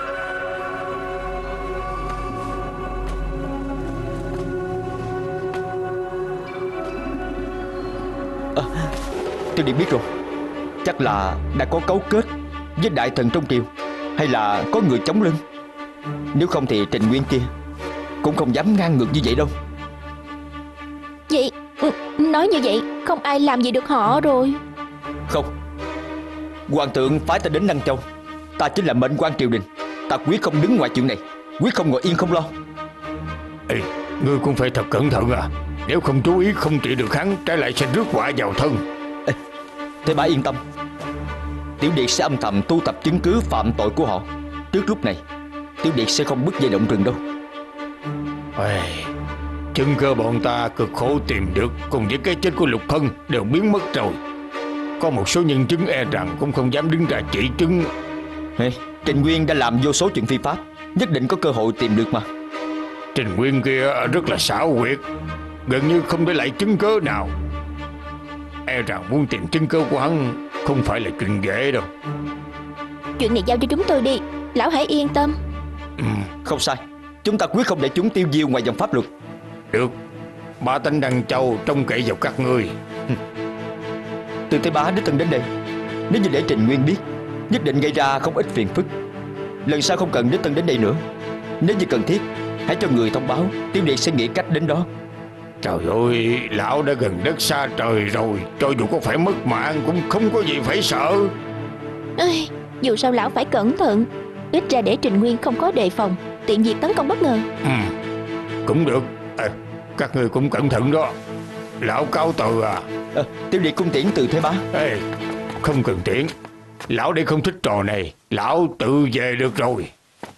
À, tôi đi biết rồi. Chắc là đã có cấu kết với đại thần trong triều, hay là có người chống lưng. Nếu không thì Trình Nguyên kia cũng không dám ngang ngược như vậy đâu. Vậy nói như vậy không ai làm gì được họ rồi. Không, hoàng thượng phái ta đến Đăng Châu, ta chính là mệnh quan triều đình. Ta quyết không đứng ngoài chuyện này, quyết không ngồi yên không lo. Ê, ngươi cũng phải thật cẩn thận à. Nếu không chú ý không trị được hắn, trái lại sẽ rước họa vào thân. Ê, Thế bá yên tâm, Tiểu Điệt sẽ âm thầm tu tập chứng cứ phạm tội của họ. Trước lúc này Tiểu Điệt sẽ không bứt dây động rừng đâu. Ê, chứng cơ bọn ta cực khổ tìm được, cùng với cái chết của Lục Hân đều biến mất rồi. Có một số nhân chứng e rằng cũng không dám đứng ra chỉ chứng. Ê, Trình Nguyên đã làm vô số chuyện phi pháp, nhất định có cơ hội tìm được mà. Trình Nguyên kia rất là xảo quyệt, gần như không để lại chứng cớ nào. E rằng muốn tìm chứng cớ của hắn không phải là chuyện dễ đâu. Chuyện này giao cho chúng tôi đi, lão hãy yên tâm. Ừ. Không sai, chúng ta quyết không để chúng tiêu diêu ngoài dòng pháp luật. Được, ba tánh Đăng Châu trông cậy vào các ngươi. Từ Tây Bá đích thân đến đây, nếu như để Trình Nguyên biết, nhất định gây ra không ít phiền phức. Lần sau không cần đích thân đến đây nữa. Nếu như cần thiết, hãy cho người thông báo, Tiểu Điệt sẽ nghĩ cách đến đó. Trời ơi, lão đã gần đất xa trời rồi, cho dù có phải mất mạng cũng không có gì phải sợ. Ây, dù sao lão phải cẩn thận, ít ra để Trình Nguyên không có đề phòng, tiện việc tấn công bất ngờ. Ừ, cũng được. À, các người cũng cẩn thận đó. Lão cáo từ à. À, Tiểu Điệt cung tiễn từ Thế Bá. Ê, không cần tiễn. Lão đây không thích trò này, lão tự về được rồi.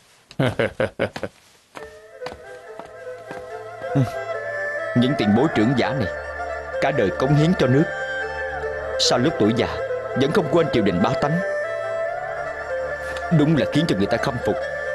Những tiền bối trưởng giả này cả đời cống hiến cho nước, sau lúc tuổi già vẫn không quên triều đình bá tánh, đúng là khiến cho người ta khâm phục.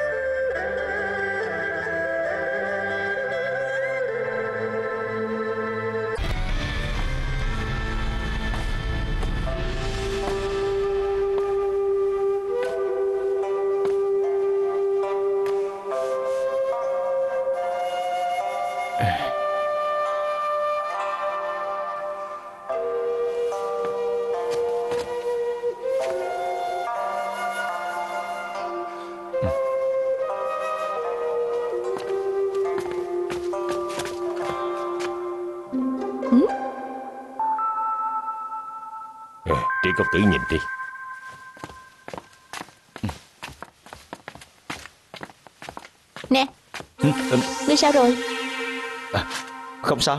Triển công tử nhìn đi. Nè, ừ, ừ, ngươi sao rồi? à, Không sao.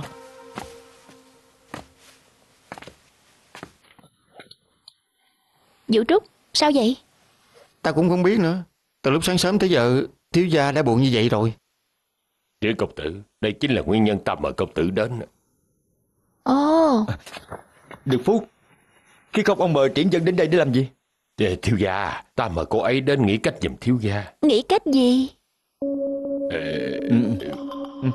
Vũ Trúc, sao vậy? Ta cũng không biết nữa. Từ lúc sáng sớm tới giờ, thiếu gia đã buồn như vậy rồi. Triển công tử, đây chính là nguyên nhân ta mời công tử đến. Ồ, Được Phúc, khi không ông mời Triển Dân đến đây để làm gì? Ê, thiếu gia, ta mời cô ấy đến nghĩ cách giùm thiếu gia. nghĩ cách gì? Ê, ừ, ừ.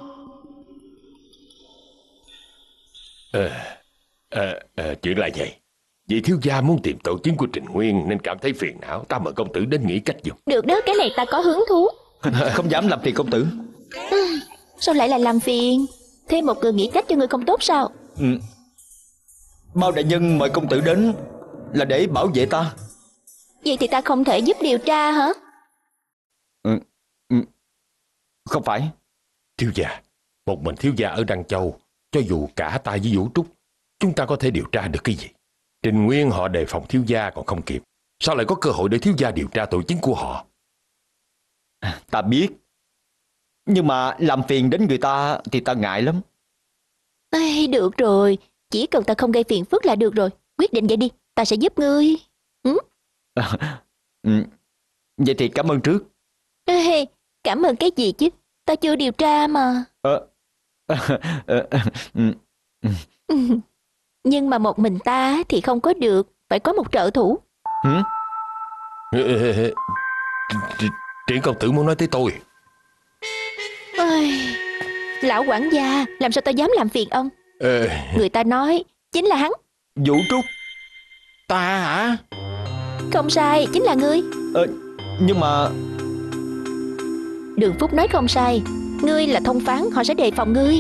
Ờ, ờ, ờ, chuyện là vậy. Vì thiếu gia muốn tìm tổ chứng của Trình Nguyên nên cảm thấy phiền não. Ta mời công tử đến nghĩ cách giùm. Được đó, cái này ta có hứng thú. Không dám làm phiền công tử. Sao lại là làm phiền? Thêm một người nghĩ cách cho người không tốt sao? ừ. Mao đại nhân mời công tử đến là để bảo vệ ta. Vậy thì ta không thể giúp điều tra hả? ừ. Ừ. Không phải. Thiếu gia, một mình thiếu gia ở Đăng Châu, cho dù cả ta với Vũ Trúc, chúng ta có thể điều tra được cái gì? Trình Nguyên họ đề phòng thiếu gia còn không kịp, sao lại có cơ hội để thiếu gia điều tra tội chứng của họ? Ta biết, nhưng mà làm phiền đến người ta thì ta ngại lắm. Ê, được rồi, chỉ cần ta không gây phiền phức là được rồi. Quyết định vậy đi, ta sẽ giúp ngươi. Ừ? ừ. Vậy thì cảm ơn trước. Ê, cảm ơn cái gì chứ? Ta chưa điều tra mà. Ờ. ờ, ừ. Nhưng mà một mình ta thì không có được, phải có một trợ thủ. Hử? Triển công tử muốn nói tới tôi. Ôi, lão quản gia, làm sao ta dám làm phiền ông? Ờ, Người ta nói chính là hắn. Vũ Trúc. Ta hả? Không sai, chính là ngươi. Ờ, nhưng mà Đường Phúc nói không sai, ngươi là thông phán, họ sẽ đề phòng ngươi.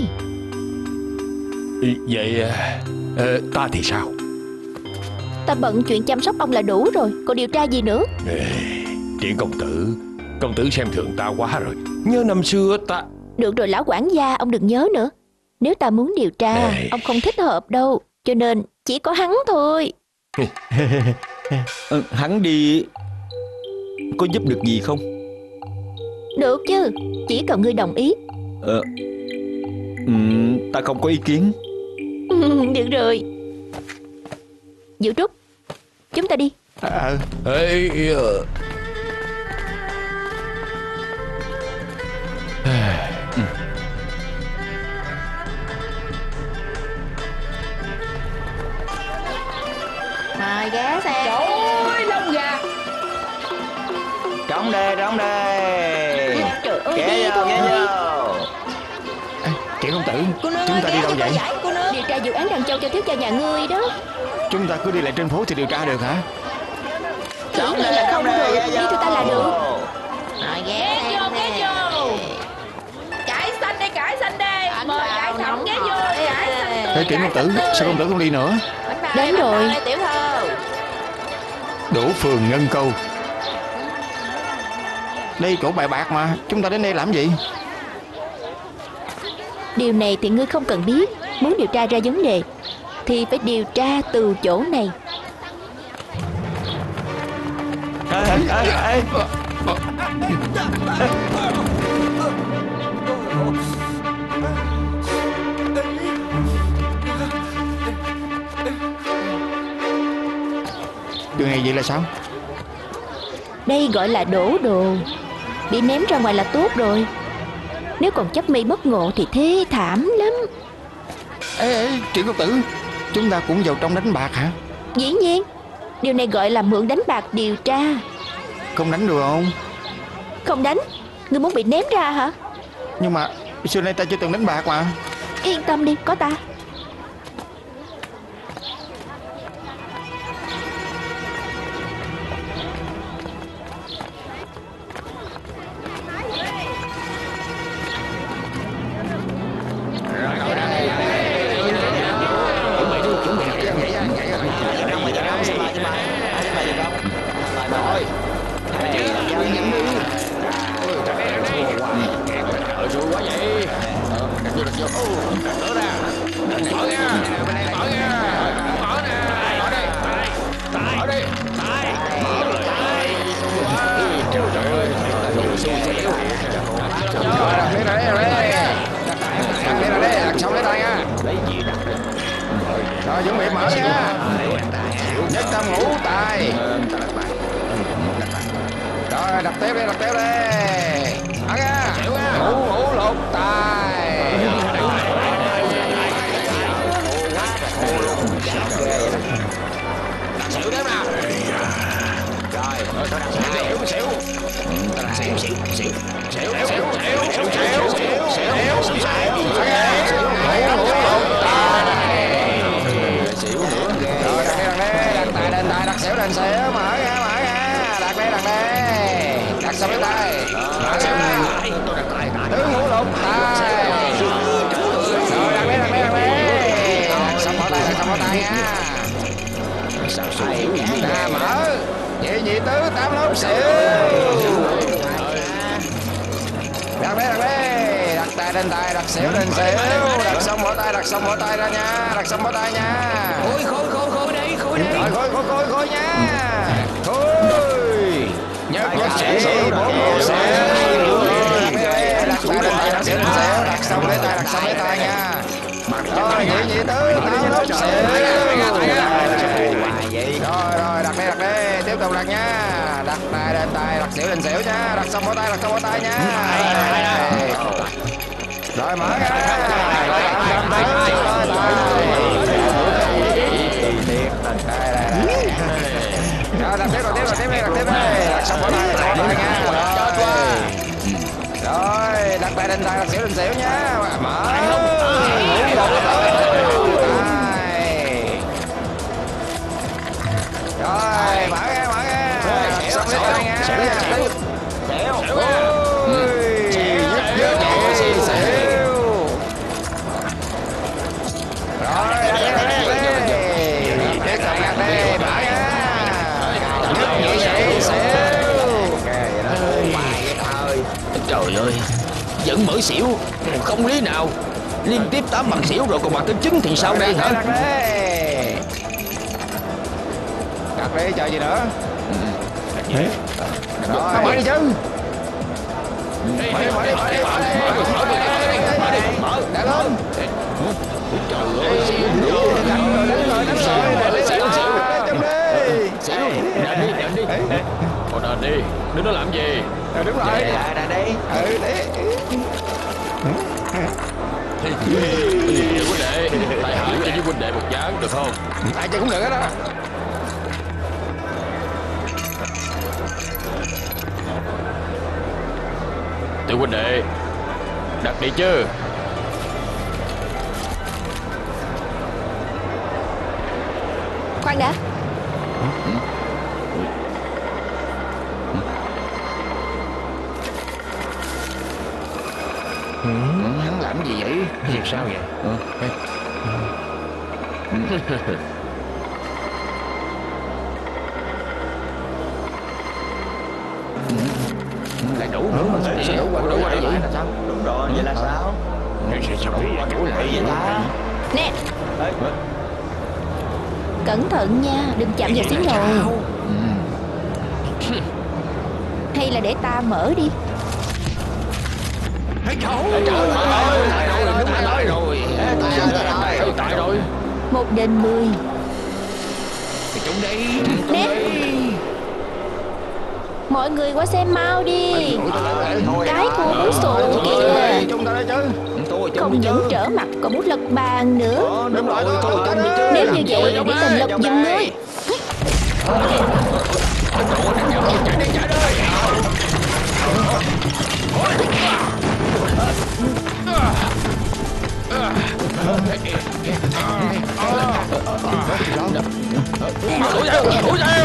vậy ờ, ta thì sao? Ta bận chuyện chăm sóc ông là đủ rồi, còn điều tra gì nữa? Ê, Triển công tử, công tử xem thường ta quá rồi. Nhớ năm xưa ta... Được rồi lão quản gia, ông đừng nhớ nữa. Nếu ta muốn điều tra, Ê. ông không thích hợp đâu, cho nên chỉ có hắn thôi. ờ, hắn đi có giúp được gì không? Được chứ, chỉ cần ngươi đồng ý. Ờ, ừm, ta không có ý kiến. Được rồi. Vũ Trúc, chúng ta đi. À, Ê, ờ, Mời ghé xe. Trời ơi, lông gà. Trống đề, trống đề. Trời ơi, Ghé đi vô, thôi. ghé vô. Triển công tử, Cô nương chúng ơi, ta ghé đi đâu cho ta vậy? giải cô nương. Điều tra dự án Đằng Châu cho thiếu gia nhà ngươi đó. Chúng ta cứ đi lại trên phố thì điều tra được hả? Chỉ nghĩ là không được, đi theo ta là được. Rồi ghé Ghé vô, ghé vô. Cải xanh đây, cải xanh đây. Mời cải xanh ghé vô, cải xanh tươi. Ê, Triển công tử, sao công tử không đi nữa? Bánh bao, Đến bánh bao rồi. đây, tiểu thư. Đỗ Phường Ngân Câu. Đây chỗ bài bạc mà, chúng ta đến đây làm gì? Điều này thì ngươi không cần biết. Muốn điều tra ra vấn đề thì phải điều tra từ chỗ này. Ê, ê, ê. Chuyện này vậy là sao? Đây gọi là đổ đồ. Bị ném ra ngoài là tốt rồi. Nếu còn chấp mê bất ngộ thì thê thảm lắm. Ê, ê, Triển công tử, chúng ta cũng vào trong đánh bạc hả? Dĩ nhiên. Điều này gọi là mượn đánh bạc điều tra. Không đánh được không? Không đánh. Ngươi muốn bị ném ra hả? Nhưng mà xưa nay ta chưa từng đánh bạc mà. Yên tâm đi, có ta. Rồi chuẩn bị mở nha. Nhất tâm ngũ tài. Rồi đặt tiếp đi, đặt tiếp đi. Mở nha. Ngũ ngũ lục tài. Xỉu đếm nào. Rồi, tôi đặt xỉu, xỉu. Xỉu, xỉu, xỉu. Xỉu, xỉu, xỉu, xỉu, xỉu, xỉu, xỉu, xỉu, xỉu. Ngũ ngũ lục tài. Rồi đặt đi, đặt đi, đặt tài đền tài, đặt xỉu đền xỉu, mở ra, mở ra, đặt đi, đặt đi, đặt xong cái tay, mở ra, tứ ngũ lục tài, rồi đặt đi, đặt đi, đặt đi, đặt xong bỏ tay, đặt xong bỏ tay nha, ra mở, nhị nhị tứ tám lốt xỉu, đặt đi, đặt đi, đặt tài đền tài, đặt xỉu đền xỉu, đặt xong bỏ tay, đặt xong bỏ tay ra nha, đặt xong bỏ tay nha. Khối khối khối khối đây, khối đây. Rồi khối khối khối khối nha. Khối. Nhất nhất xỉu, bốn bốn xỉu. Đặt tay lên tay, đặt xỉu lên xỉu, đặt xong lấy tay, đặt xong lấy tay nha. Rồi nhị nhị tứ tám lốt xỉu. Rồi rồi đặt đi, đặt đi, tiếp tục đặt nha. Đặt tay lên tay, đặt xỉu lên xỉu nha, đặt xong bỏ tay, đặt xong bỏ tay nha. Rồi mở ra. Rồi đặt tiếp, đặt tiếp, đặt tiếp đi, đặt tiếp đi. Đặt xong bỏ tay, đặt xong bỏ tay nha. Rồi đặt tay lên tay, đặt xỉu lên xỉu nha. Mở. Rồi mở ra, mở ra. Đặt xong lấy tay nha. Xỉu. Trời ơi, vẫn mở xỉu, không lý nào. Liên tiếp tám bằng xỉu rồi còn bằng cái trứng thì sao đây hả? Đặt đi, đặt đi, chờ gì nữa? Rồi, mở đi chứ. Mở đi, mở đi, mở đi, mở đi, mở đi, mở đi, mở đi, đã lên. Trời ơi, xỉu nữa, đánh rồi, đánh rồi, đánh rồi, để lấy xỉu, xỉu, trong đi. Xỉu, đền đi, đền đi. Còn đền đi, đứng đó làm gì? Rồi đúng rồi. Đền đi. Ừ, đấy. Huynh đệ, tại hạ cho với huynh đệ một ván được không? Tại chơi cũng được đó. Tiểu huynh đệ, đặt đi chứ. Khoan đã. Hắn làm gì vậy? Việc sao vậy? Lại đủ nữa mà sao đủ qua đủ qua vậy? Đúng rồi, vậy là sao? Nè, cẩn thận nha, đừng chạm vào xí ngầu. Hay là để ta mở đi. Tại rồi. Một đền mười. Nè, mọi người qua xem mau đi. Cái cua bú sụ kìa. Không những trở mặt còn muốn lật bàn nữa. Nếu như vậy để tình lật giùm ngươi. Đuổi theo, đuổi theo.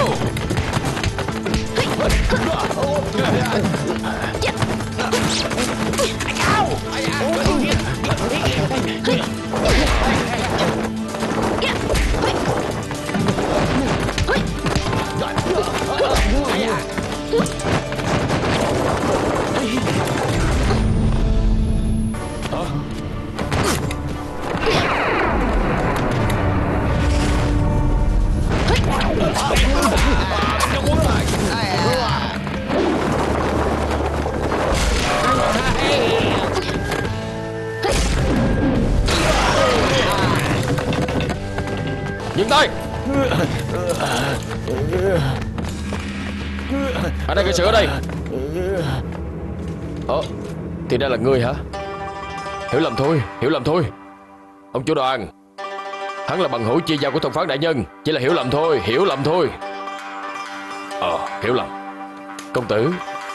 Dừng tay. Ở đây, cái sự ở đây. Ờ, thì đây là ngươi hả? Hiểu lầm thôi, hiểu lầm thôi. Ông chủ đoàn, hắn là bằng hữu chia giao của thông phán đại nhân. Chỉ là hiểu lầm thôi, hiểu lầm thôi. Ờ, hiểu lầm. Công tử,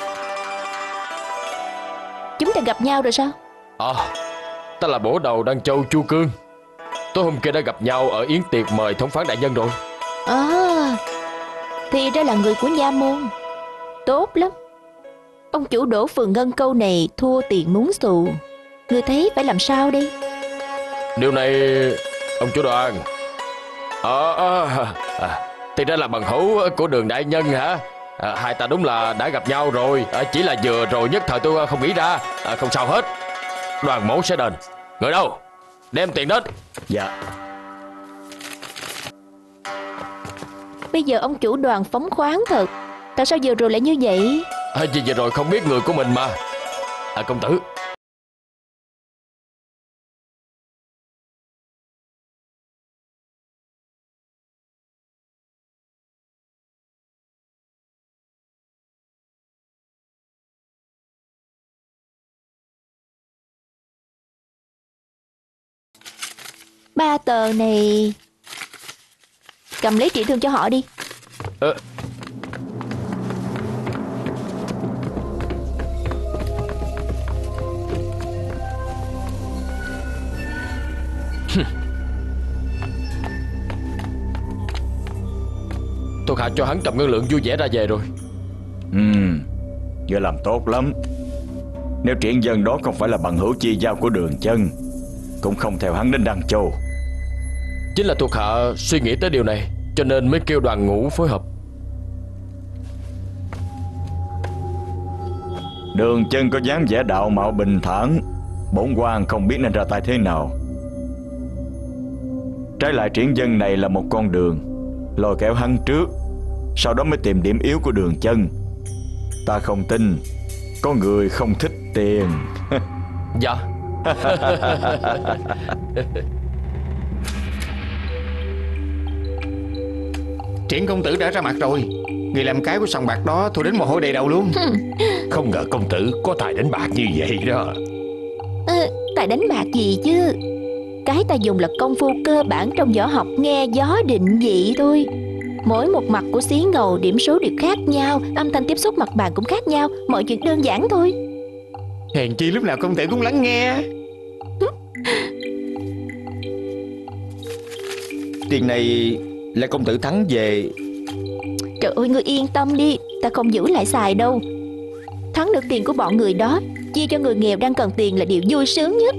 Chúng ta gặp nhau rồi sao? à, ta là bổ đầu Đăng Châu Chu Cương. Tối hôm kia đã gặp nhau ở yến tiệc mời thống phán đại nhân rồi. À, thì ra là người của nha môn. Tốt lắm. Ông chủ đổ phường ngân câu này thua tiền muốn xù. Ngươi thấy phải làm sao đi? Điều này, ông chủ đoàn. Ờ, à, à, thì ra là bằng hữu của Đường đại nhân hả? À, hai ta đúng là đã gặp nhau rồi. À, chỉ là vừa rồi nhất thời tôi không nghĩ ra. À, không sao hết. Đoàn mẫu sẽ đền. Người đâu? Đem tiền đến. Dạ. Bây giờ ông chủ đoàn phóng khoáng thật. Tại sao vừa rồi lại như vậy? À, vì vừa rồi không biết người của mình mà. À, công tử. Ba tờ này cầm lấy trị thương cho họ đi. Ờ. Tôi hạ cho hắn cầm ngân lượng vui vẻ ra về rồi. Ừm, vừa làm tốt lắm. Nếu triển dân đó không phải là bằng hữu chi giao của Đường Chân, cũng không theo hắn đến Đăng Châu. Chính là thuộc hạ suy nghĩ tới điều này, cho nên mới kêu đoàn ngũ phối hợp. Đường Chân có dáng vẻ đạo mạo bình thản, bổn quan không biết nên ra tay thế nào. Trái lại triển dân này là một con đường, lôi kéo hắn trước, sau đó mới tìm điểm yếu của Đường Chân. Ta không tin có người không thích tiền. Dạ. Triển công tử đã ra mặt rồi. Người làm cái của sòng bạc đó thôi đến mồ hôi đầy đầu luôn. Không ngờ công tử có tài đánh bạc như vậy đó. À, tài đánh bạc gì chứ? Cái ta dùng là công phu cơ bản trong võ học nghe gió định vị thôi. Mỗi một mặt của xí ngầu điểm số đều khác nhau, âm thanh tiếp xúc mặt bàn cũng khác nhau. Mọi chuyện đơn giản thôi. Hèn chi lúc nào công tử cũng lắng nghe. Tiền này là công tử thắng về. Trời ơi, ngươi yên tâm đi, ta không giữ lại xài đâu. Thắng được tiền của bọn người đó, chia cho người nghèo đang cần tiền là điều vui sướng nhất.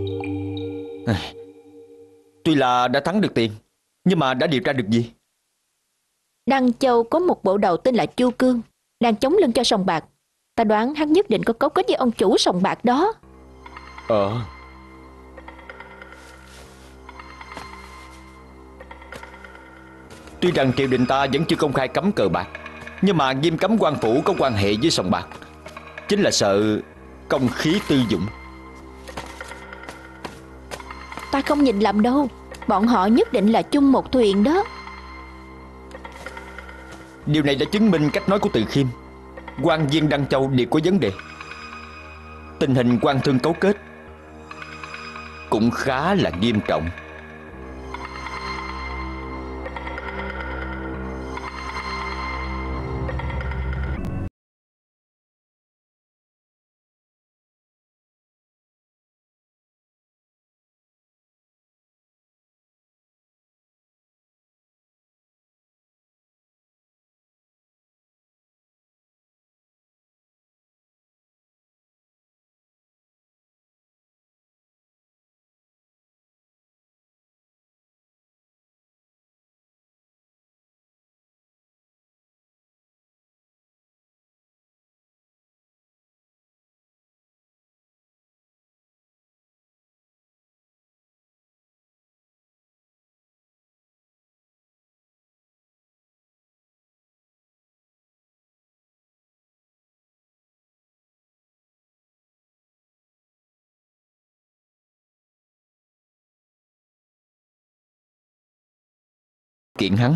Tuy là đã thắng được tiền, nhưng mà đã điều tra được gì? Đăng Châu có một bộ đầu tên là Chu Cương, đang chống lưng cho sòng bạc. Ta đoán hắn nhất định có cấu kết với ông chủ sòng bạc đó. Ờ Tuy rằng triều đình ta vẫn chưa công khai cấm cờ bạc, nhưng mà nghiêm cấm quan phủ có quan hệ với sòng bạc, chính là sợ công khí tư dụng. Ta không nhìn lầm đâu, bọn họ nhất định là chung một thuyền đó. Điều này đã chứng minh cách nói của Từ Khiêm. Quan viên Đăng Châu đều có vấn đề. Tình hình quan thương cấu kết cũng khá là nghiêm trọng. Kiện hắn.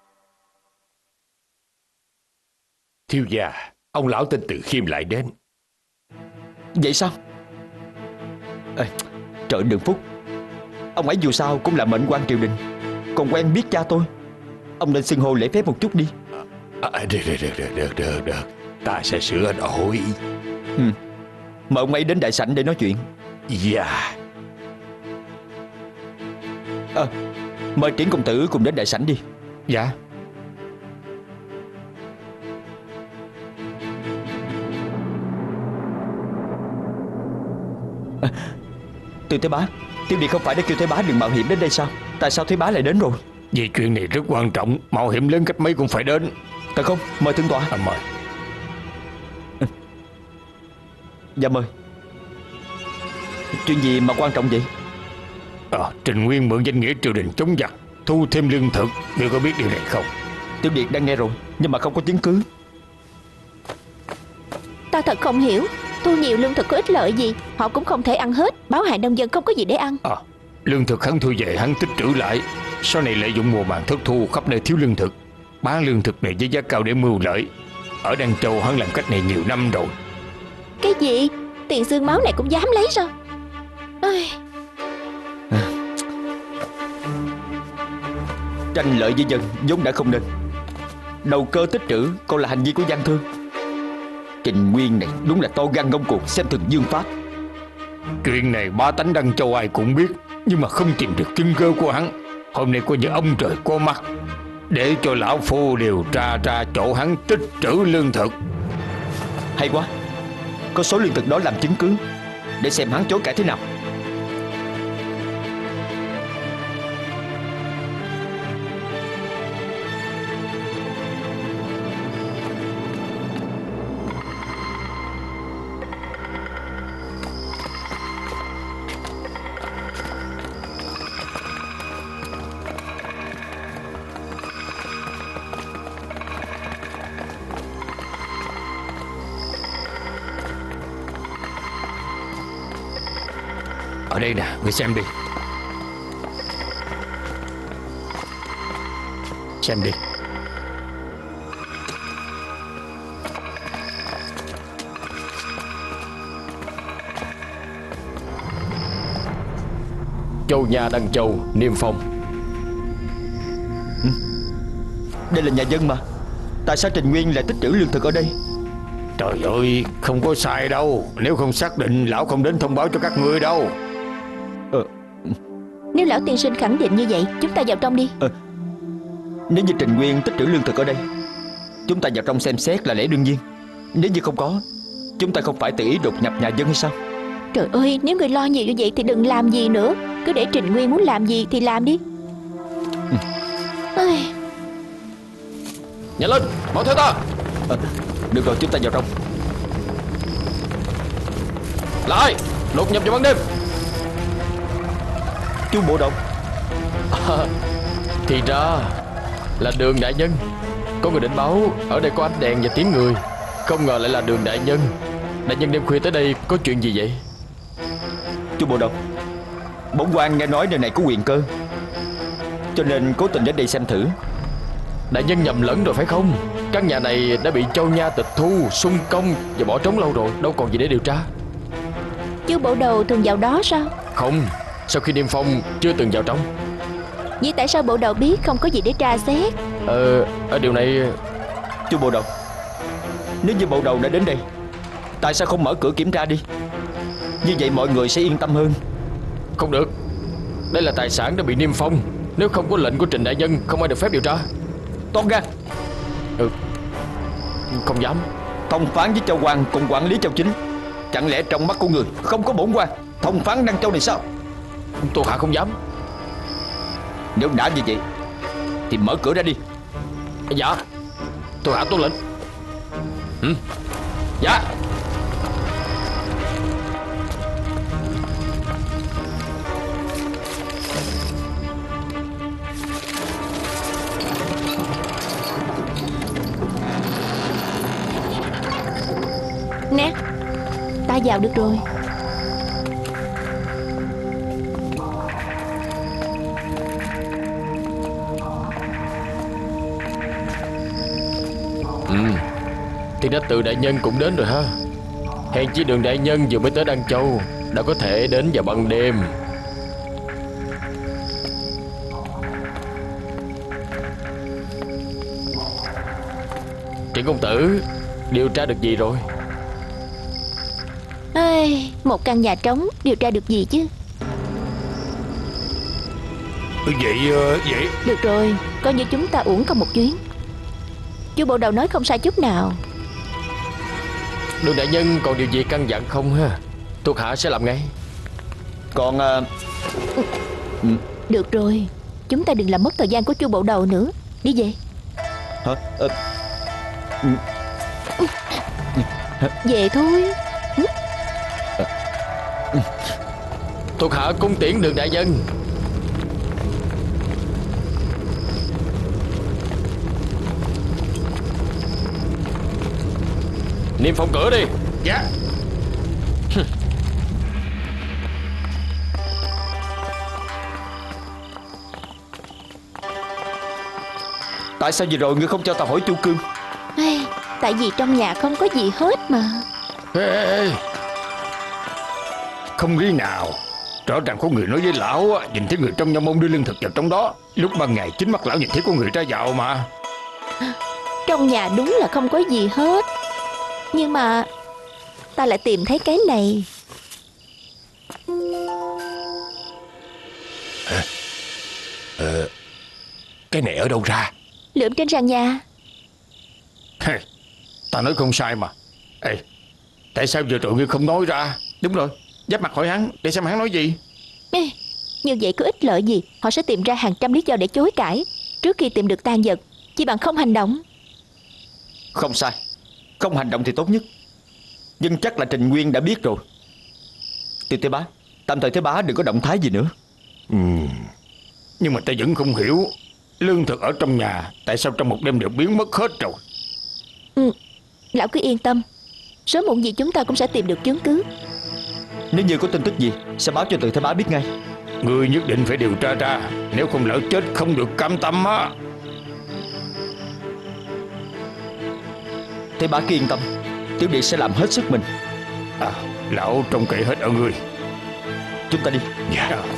Thiếu gia, ông lão tên Từ Khiêm lại đến. Vậy sao? Ê, trời Đường Phúc, ông ấy dù sao cũng là mệnh quan triều đình, còn quen biết cha tôi. Ông nên xưng hô lễ phép một chút đi. À, được, được, được, được, được, được, được. Ta sẽ sửa đổi. Ừ. Mời ông ấy đến đại sảnh để nói chuyện. Dạ. À, mời Triển công tử cùng đến đại sảnh đi. Dạ. À, Từ Thế Bá, Tiêu Điệt không phải đã kêu Thế Bá đừng mạo hiểm đến đây sao? Tại sao Thế Bá lại đến rồi? Vì chuyện này rất quan trọng, mạo hiểm lớn cách mấy cũng phải đến. Thật không? Mời thượng tọa. À, mời. Ừ. Dạ mời. Chuyện gì mà quan trọng vậy? À, Trình Nguyên mượn danh nghĩa triều đình chống giặc, thu thêm lương thực. Ngươi có biết điều này không? Tiêu Điệt đang nghe rồi, nhưng mà không có chứng cứ. Ta thật không hiểu, thu nhiều lương thực có ích lợi gì? Họ cũng không thể ăn hết, báo hại nông dân không có gì để ăn. À, lương thực hắn thu về hắn tích trữ lại, sau này lợi dụng mùa màng thất thu khắp nơi thiếu lương thực, bán lương thực này với giá cao để mưu lợi. Ở Đăng Châu hắn làm cách này nhiều năm rồi. Cái gì? Tiền xương máu này cũng dám lấy sao? Ôi. Tranh lợi với dân vốn đã không nên, đầu cơ tích trữ còn là hành vi của gian thương. Trình Nguyên này đúng là to gan ngông cuồng, xem thường dương pháp. Chuyện này bá tánh Đăng Châu ai cũng biết, nhưng mà không tìm được chứng cơ của hắn. Hôm nay coi như ông trời có mắt, để cho lão phu điều tra ra chỗ hắn tích trữ lương thực. Hay quá, có số lương thực đó làm chứng cứ, để xem hắn chối cãi thế nào. Ở đây nè, người xem đi. Xem đi. Châu Nha Đăng Châu, Niêm Phong. Ừ. Đây là nhà dân mà, tại sao Trình Nguyên lại tích trữ lương thực ở đây? Trời ơi, không có sai đâu. Nếu không xác định, lão không đến thông báo cho các ngươi đâu. Ờ. Nếu lão tiên sinh khẳng định như vậy, chúng ta vào trong đi. Ờ. Nếu như Trình Nguyên tích trữ lương thực ở đây, chúng ta vào trong xem xét là lẽ đương nhiên. Nếu như không có, chúng ta không phải tự ý đột nhập nhà dân hay sao? Trời ơi, nếu người lo nhiều như vậy thì đừng làm gì nữa. Cứ để Trình Nguyên muốn làm gì thì làm đi. Ừ. Ôi. Nhanh lên, mau theo ta. À, được rồi, chúng ta vào trong. Lại, đột nhập vào ban đêm. Chú bộ động. À, thì ra Là Đường đại nhân. Có người định báo ở đây có ánh đèn và tiếng người. Không ngờ lại là Đường đại nhân. Đại nhân đêm khuya tới đây có chuyện gì vậy? Chú bộ đầu, bổn quan nghe nói nơi này có quyền cơ, cho nên cố tình đến đây xem thử. Đại nhân nhầm lẫn rồi phải không? Căn nhà này đã bị Châu Nha tịch thu, xung công và bỏ trống lâu rồi, đâu còn gì để điều tra. Chú bộ đầu thường vào đó sao? Không, sau khi Niêm Phong chưa từng vào trong. Vậy tại sao bộ đầu biết không có gì để tra xét? Ờ, ở điều này... Chú bộ đầu, nếu như bộ đầu đã đến đây, tại sao không mở cửa kiểm tra đi? Như vậy mọi người sẽ yên tâm hơn. Không được. Đây là tài sản đã bị Niêm Phong. Nếu không có lệnh của Trình đại nhân, không ai được phép điều tra. Toan gan. Ừ, không dám. Thông phán với Châu Quan cùng quản lý Châu Chính, chẳng lẽ trong mắt của người không có bổn quan thông phán Đăng Châu này sao? Tôi hạ không dám. Nếu đã như vậy thì mở cửa ra đi. Dạ, tôi hạ tuân lệnh. Ừ. Dạ. Nè, ta vào được rồi. Ừ, thì đã từ đại nhân cũng đến rồi ha. Hèn chi Đường đại nhân vừa mới tới Đăng Châu, đã có thể đến vào ban đêm. Triển công tử, điều tra được gì rồi? Ê, một căn nhà trống, điều tra được gì chứ? Vậy vậy Được rồi, coi như chúng ta uổng công một chuyến. Chú bộ đầu nói không sai chút nào. Đường đại nhân còn điều gì căn dặn không ha? Thuộc hạ sẽ làm ngay. Còn uh... ừ. Được rồi, chúng ta đừng làm mất thời gian của chú bộ đầu nữa. Đi về. Hả? Ờ... ừ. Về thôi. Thuộc hạ cung tiễn Đường đại nhân. Niêm phong cửa đi. Dạ. Tại sao vừa rồi ngươi không cho ta hỏi Chu Cương? Ê, tại vì trong nhà không có gì hết mà. Ê, ê, ê. Không lý nào. Rõ ràng có người nói với lão á, nhìn thấy người trong nha môn đưa lương thực vào trong đó. Lúc ban ngày chính mắt lão nhìn thấy có người ra vào mà. Trong nhà đúng là không có gì hết, nhưng mà ta lại tìm thấy cái này. Ờ, cái này ở đâu ra? Lượm trên sàn nhà. Hey, ta nói không sai mà. Ê, tại sao vừa rồi ngươi không nói ra? Đúng rồi, giáp mặt hỏi hắn để xem hắn nói gì. Ê, như vậy có ích lợi gì? Họ sẽ tìm ra hàng trăm lý do để chối cãi trước khi tìm được tang vật, chỉ bằng không hành động. Không sai, không hành động thì tốt nhất. Nhưng chắc là Trình Nguyên đã biết rồi. Tiêu Thế Bá, tạm thời Thế Bá đừng có động thái gì nữa. Ừ. Nhưng mà ta vẫn không hiểu, lương thực ở trong nhà tại sao trong một đêm đều biến mất hết rồi. Ừ, lão cứ yên tâm, sớm muộn gì chúng ta cũng sẽ tìm được chứng cứ. Nếu như có tin tức gì sẽ báo cho Từ Thế Bá biết ngay. Ngươi nhất định phải điều tra ra, nếu không lỡ chết không được cam tâm á. Thế Bá cứ yên tâm, tiểu đệ sẽ làm hết sức mình. À, lão trông cậy hết ở ngươi. Chúng ta đi. Dạ. À.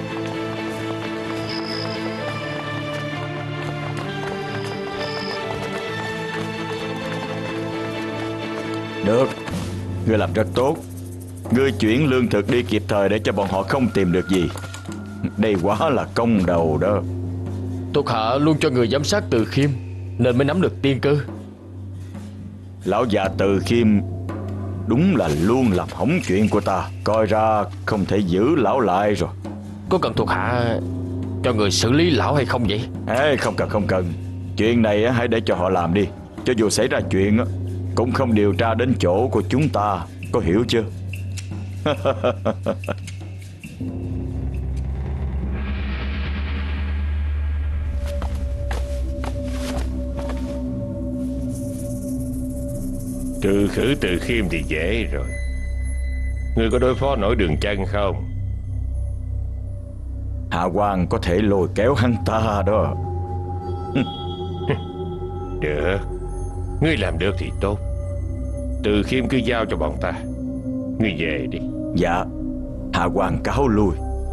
Được, ngươi làm rất tốt. Ngươi chuyển lương thực đi kịp thời để cho bọn họ không tìm được gì. Đây quá là công đầu đó. Thuộc hạ luôn cho người giám sát Từ Khiêm, nên mới nắm được tiên cơ. Lão già Từ Khiêm đúng là luôn làm hỏng chuyện của ta. Coi ra không thể giữ lão lại rồi. Có cần thuộc hạ cho người xử lý lão hay không vậy? Ê, không cần không cần. Chuyện này hãy để cho họ làm đi. Cho dù xảy ra chuyện cũng không điều tra đến chỗ của chúng ta. Có hiểu chưa? Trừ khử Từ Khiêm thì dễ rồi. Ngươi có đối phó nổi Đường Chân không? Hạ quan có thể lôi kéo hắn ta đó. Được, ngươi làm được thì tốt. Từ Khiêm cứ giao cho bọn ta. Ngươi về đi. Dạ, hạ quan cáo lui.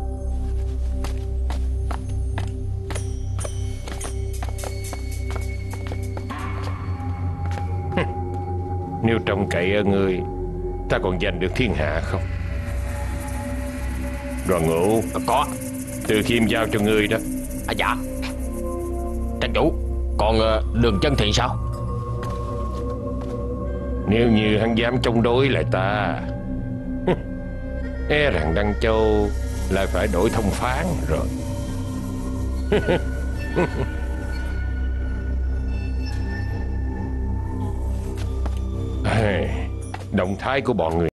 Nếu trông cậy ở ngươi, ta còn giành được thiên hạ không? Đoàn Ngũ. Có. Từ Khiêm giao cho ngươi đó. À dạ. Trang chủ, còn uh, Đường Chân thì sao? Nếu như hắn dám chống đối lại ta, e rằng Đăng Châu lại phải đổi thông phán rồi. Động thái của bọn người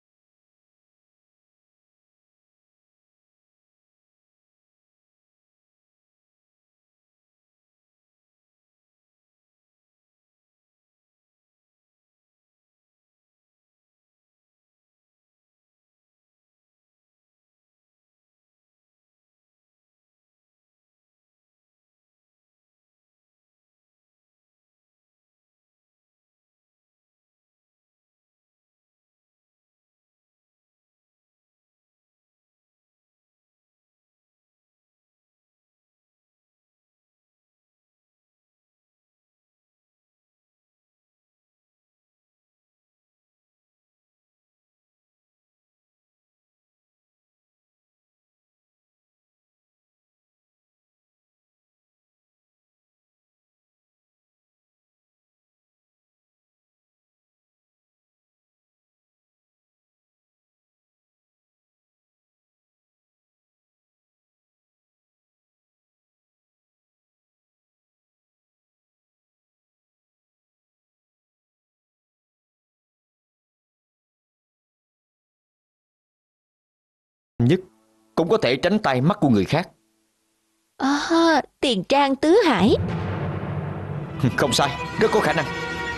nhất cũng có thể tránh tay mắt của người khác. À, Tiền Trang Tứ Hải. Không sai, rất có khả năng.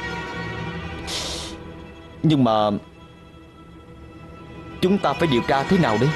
Nhưng mà chúng ta phải điều tra thế nào đi?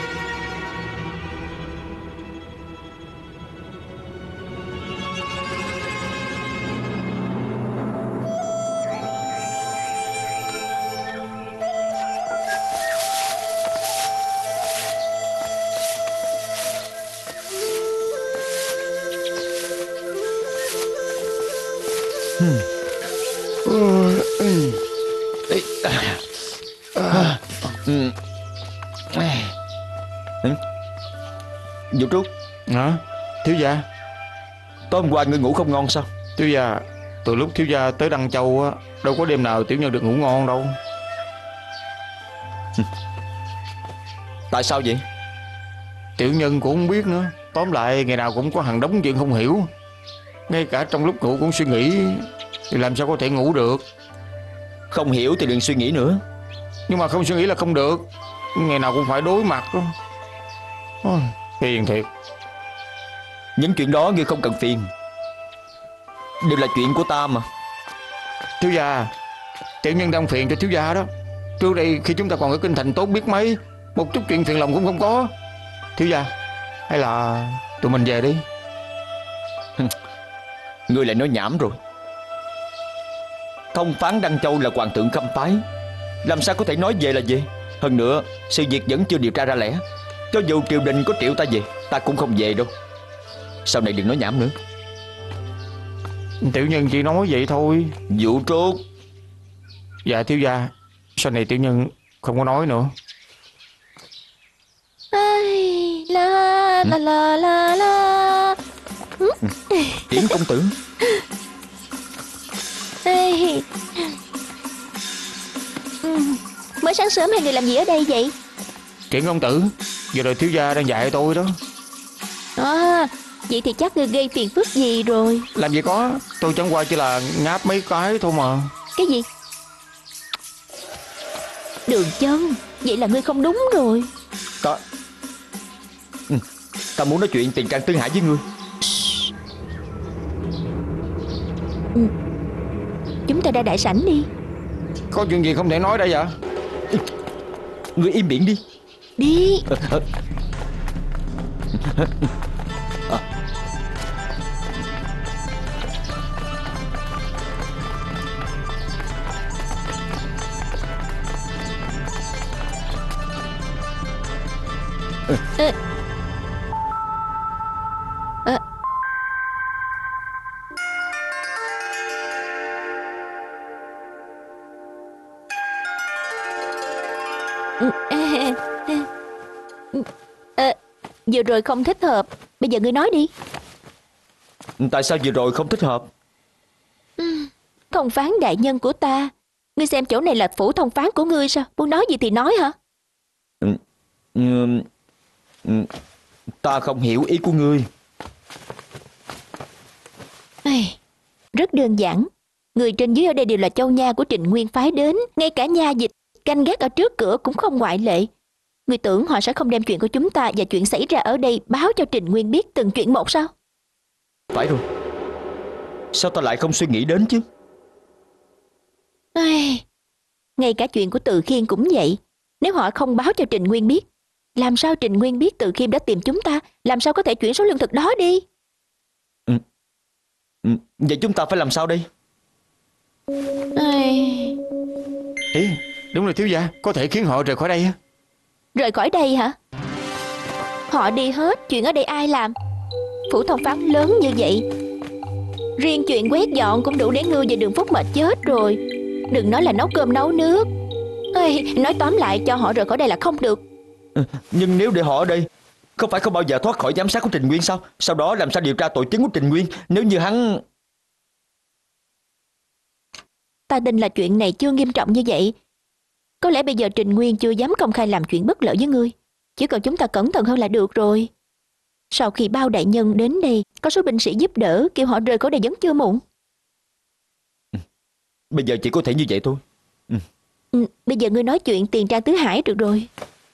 Vũ Trúc. Hả? Thiếu gia. Tối hôm qua ngươi ngủ không ngon sao? Thiếu gia, từ lúc thiếu gia tới Đăng Châu á, đâu có đêm nào tiểu nhân được ngủ ngon đâu. Tại sao vậy? Tiểu nhân cũng không biết nữa. Tóm lại ngày nào cũng có hàng đống chuyện không hiểu. Ngay cả trong lúc ngủ cũng suy nghĩ, thì làm sao có thể ngủ được. Không hiểu thì đừng suy nghĩ nữa. Nhưng mà không suy nghĩ là không được. Ngày nào cũng phải đối mặt đó. Ôi, phiền thiệt. Những chuyện đó ngươi không cần phiền, đều là chuyện của ta mà. Thiếu gia, tiểu nhân đang phiền cho thiếu gia đó. Trước đây khi chúng ta còn ở kinh thành tốt biết mấy, một chút chuyện phiền lòng cũng không có. Thiếu gia, hay là tụi mình về đi. Ngươi lại nói nhảm rồi. Thông phán Đăng Châu là hoàng thượng khâm phái, làm sao có thể nói về là về. Hơn nữa sự việc vẫn chưa điều tra ra lẽ. Cho dù triều đình có triệu ta về, ta cũng không về đâu. Sau này đừng nói nhảm nữa. Tiểu nhân chỉ nói vậy thôi. Vũ Trúc. Dạ thiếu gia, sau này tiểu nhân không có nói nữa. Ai, la la la la la. Yến công tử. Ê. Ừ. Mới sáng sớm hai người làm gì ở đây vậy? Triển công tử, giờ rồi thiếu gia đang dạy tôi đó. À, vậy thì chắc ngươi gây phiền phức gì rồi. Làm gì có, tôi chẳng qua chỉ là ngáp mấy cái thôi mà. Cái gì? Đường Chân, vậy là ngươi không đúng rồi. Ta ừ. Ta muốn nói chuyện Tiền Trang Tứ Hải với ngươi. Ừ. Chúng ta ra đại sảnh đi. Có chuyện gì không thể nói đây vậy? Ngươi im miệng đi. Đi. Ê. À. À, vừa rồi không thích hợp. Bây giờ ngươi nói đi. Tại sao vừa rồi không thích hợp? Thông phán đại nhân của ta. Ngươi xem chỗ này là phủ thông phán của ngươi sao? Muốn nói gì thì nói hả? Ừ, ừ, ừ, ta không hiểu ý của ngươi. Ây, rất đơn giản. Người trên dưới ở đây đều là châu nha của Trịnh Nguyên phái đến. Ngay cả nha dịch canh gác ở trước cửa cũng không ngoại lệ. Ngươi tưởng họ sẽ không đem chuyện của chúng ta và chuyện xảy ra ở đây báo cho Trịnh Nguyên biết từng chuyện một sao? Phải rồi. Sao ta lại không suy nghĩ đến chứ? Ây, ngay cả chuyện của Từ Khiên cũng vậy. Nếu họ không báo cho Trịnh Nguyên biết, làm sao Trịnh Nguyên biết Từ Khiên đã tìm chúng ta? Làm sao có thể chuyển số lương thực đó đi? Ừ. Ừ. Vậy chúng ta phải làm sao đây? Ây... Ý, đúng rồi thiếu gia. Có thể khiến họ rời khỏi đây á. Rời khỏi đây hả? Họ đi hết, chuyện ở đây ai làm? Phủ thông phán lớn như vậy, riêng chuyện quét dọn cũng đủ để ngươi và Đường Phúc mệt chết rồi. Đừng nói là nấu cơm nấu nước. Ê, nói tóm lại cho họ rời khỏi đây là không được. Ừ. Nhưng nếu để họ ở đây, không phải không bao giờ thoát khỏi giám sát của Trình Nguyên sao? Sau đó làm sao điều tra tội chứng của Trình Nguyên? Nếu như hắn... Ta tin là chuyện này chưa nghiêm trọng như vậy. Có lẽ bây giờ Trình Nguyên chưa dám công khai làm chuyện bất lợi với ngươi. Chỉ cần chúng ta cẩn thận hơn là được rồi. Sau khi bao đại nhân đến đây, có số binh sĩ giúp đỡ, kêu họ rời khỏi đây vẫn chưa muộn. Ừ. Bây giờ chỉ có thể như vậy thôi. Ừ. Ừ, bây giờ ngươi nói chuyện Tiền Trang Tứ Hải được rồi.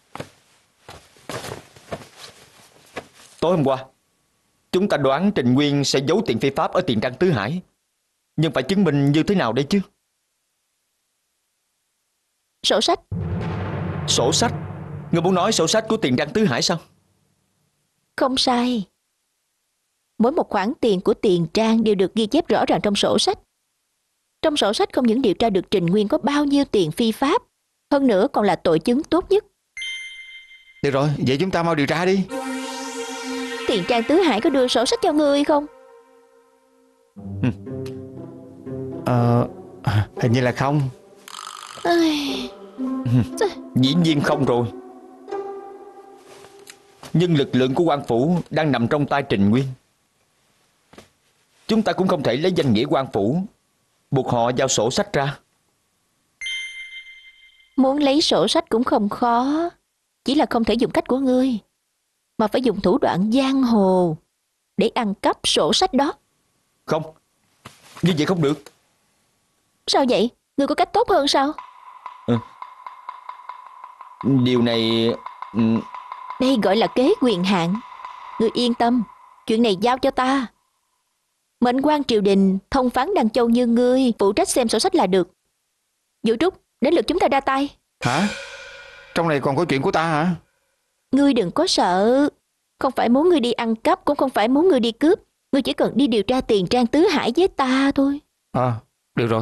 Tối hôm qua, chúng ta đoán Trình Nguyên sẽ giấu tiền phi pháp ở Tiền Trang Tứ Hải. Nhưng phải chứng minh như thế nào đây chứ? Sổ sách. Sổ sách? Ngươi muốn nói sổ sách của Tiền Trang Tứ Hải sao? Không sai. Mỗi một khoản tiền của Tiền Trang đều được ghi chép rõ ràng trong sổ sách. Trong sổ sách không những điều tra được Trình Nguyên có bao nhiêu tiền phi pháp, hơn nữa còn là tội chứng tốt nhất. Được rồi, vậy chúng ta mau điều tra đi. Tiền Trang Tứ Hải có đưa sổ sách cho ngươi không? Ừ. Ờ, hình như là không. Ai... Dĩ nhiên không rồi. Nhưng lực lượng của quan phủ đang nằm trong tay Trình Nguyên. Chúng ta cũng không thể lấy danh nghĩa quan phủ buộc họ giao sổ sách ra. Muốn lấy sổ sách cũng không khó. Chỉ là không thể dùng cách của ngươi, mà phải dùng thủ đoạn giang hồ để ăn cắp sổ sách đó. Không, như vậy không được. Sao vậy? Ngươi có cách tốt hơn sao? Ừ. Điều này... Ừ. Đây gọi là kế quyền hạn. Ngươi yên tâm, chuyện này giao cho ta. Mệnh quan triều đình, thông phán Đăng Châu như ngươi phụ trách xem sổ sách là được. Vũ Trúc, đến lượt chúng ta ra tay. Hả? Trong này còn có chuyện của ta hả? Ngươi đừng có sợ. Không phải muốn ngươi đi ăn cắp, cũng không phải muốn ngươi đi cướp. Ngươi chỉ cần đi điều tra Tiền Trang Tứ Hải với ta thôi. À, được rồi.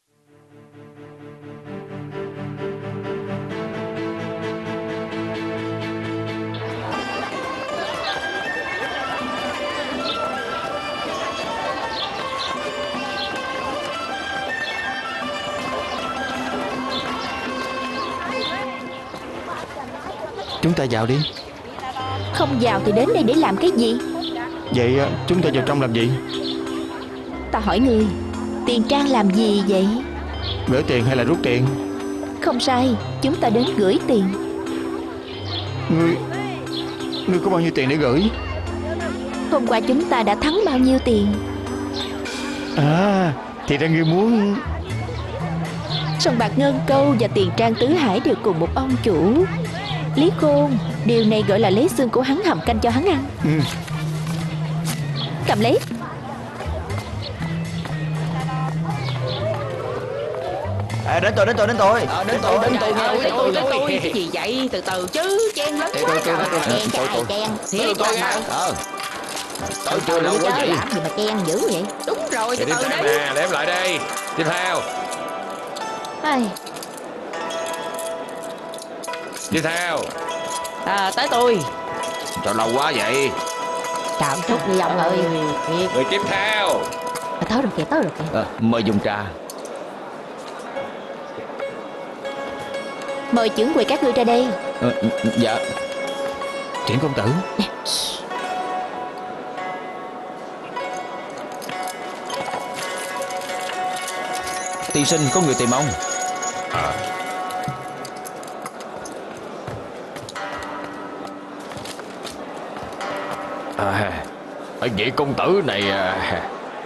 Chúng ta vào đi. Không vào thì đến đây để làm cái gì? Vậy chúng ta vào trong làm gì? Ta hỏi ngươi, Tiền Trang làm gì vậy? Gửi tiền hay là rút tiền? Không sai, chúng ta đến gửi tiền. Ngươi Ngươi có bao nhiêu tiền để gửi? Hôm qua chúng ta đã thắng bao nhiêu tiền? À, thì ra ngươi muốn... Sông Bạc Ngân Câu và Tiền Trang Tứ Hải đều cùng một ông chủ, Lý Khôn. Điều này gọi là lấy xương của hắn hầm canh cho hắn ăn. Ừ. Cầm lấy. À, đến tôi, đến tôi, đến tôi. Ờ, đến tôi, đến tôi, Trời ơi, đến tôi, đến đến tôi. tôi. Cái gì vậy? Từ từ chứ. Chen lớn Tôi, quá. tôi, tôi, tôi, tôi, Chen tôi, cho ai tôi. chen? Tới Thiệt tôi trời nha. ơi. Ờ. Tới chưa lâu quá vậy? Làm gì mà chen dữ vậy? Đúng rồi, từ Tiếp từ theo đấy. nè, đếm lại đây. Tiếp theo. Ai, Tiếp theo. À, tới tôi. Sao lâu quá vậy? Chào chút đi ông ơi. Người tiếp theo. À, tới rồi kìa, tới rồi kìa. À, mời dùng trà. mời trưởng quầy các ngươi ra đây. À, dạ. Triển công tử. Tiên sinh có người tìm ông. À, vị công tử này à,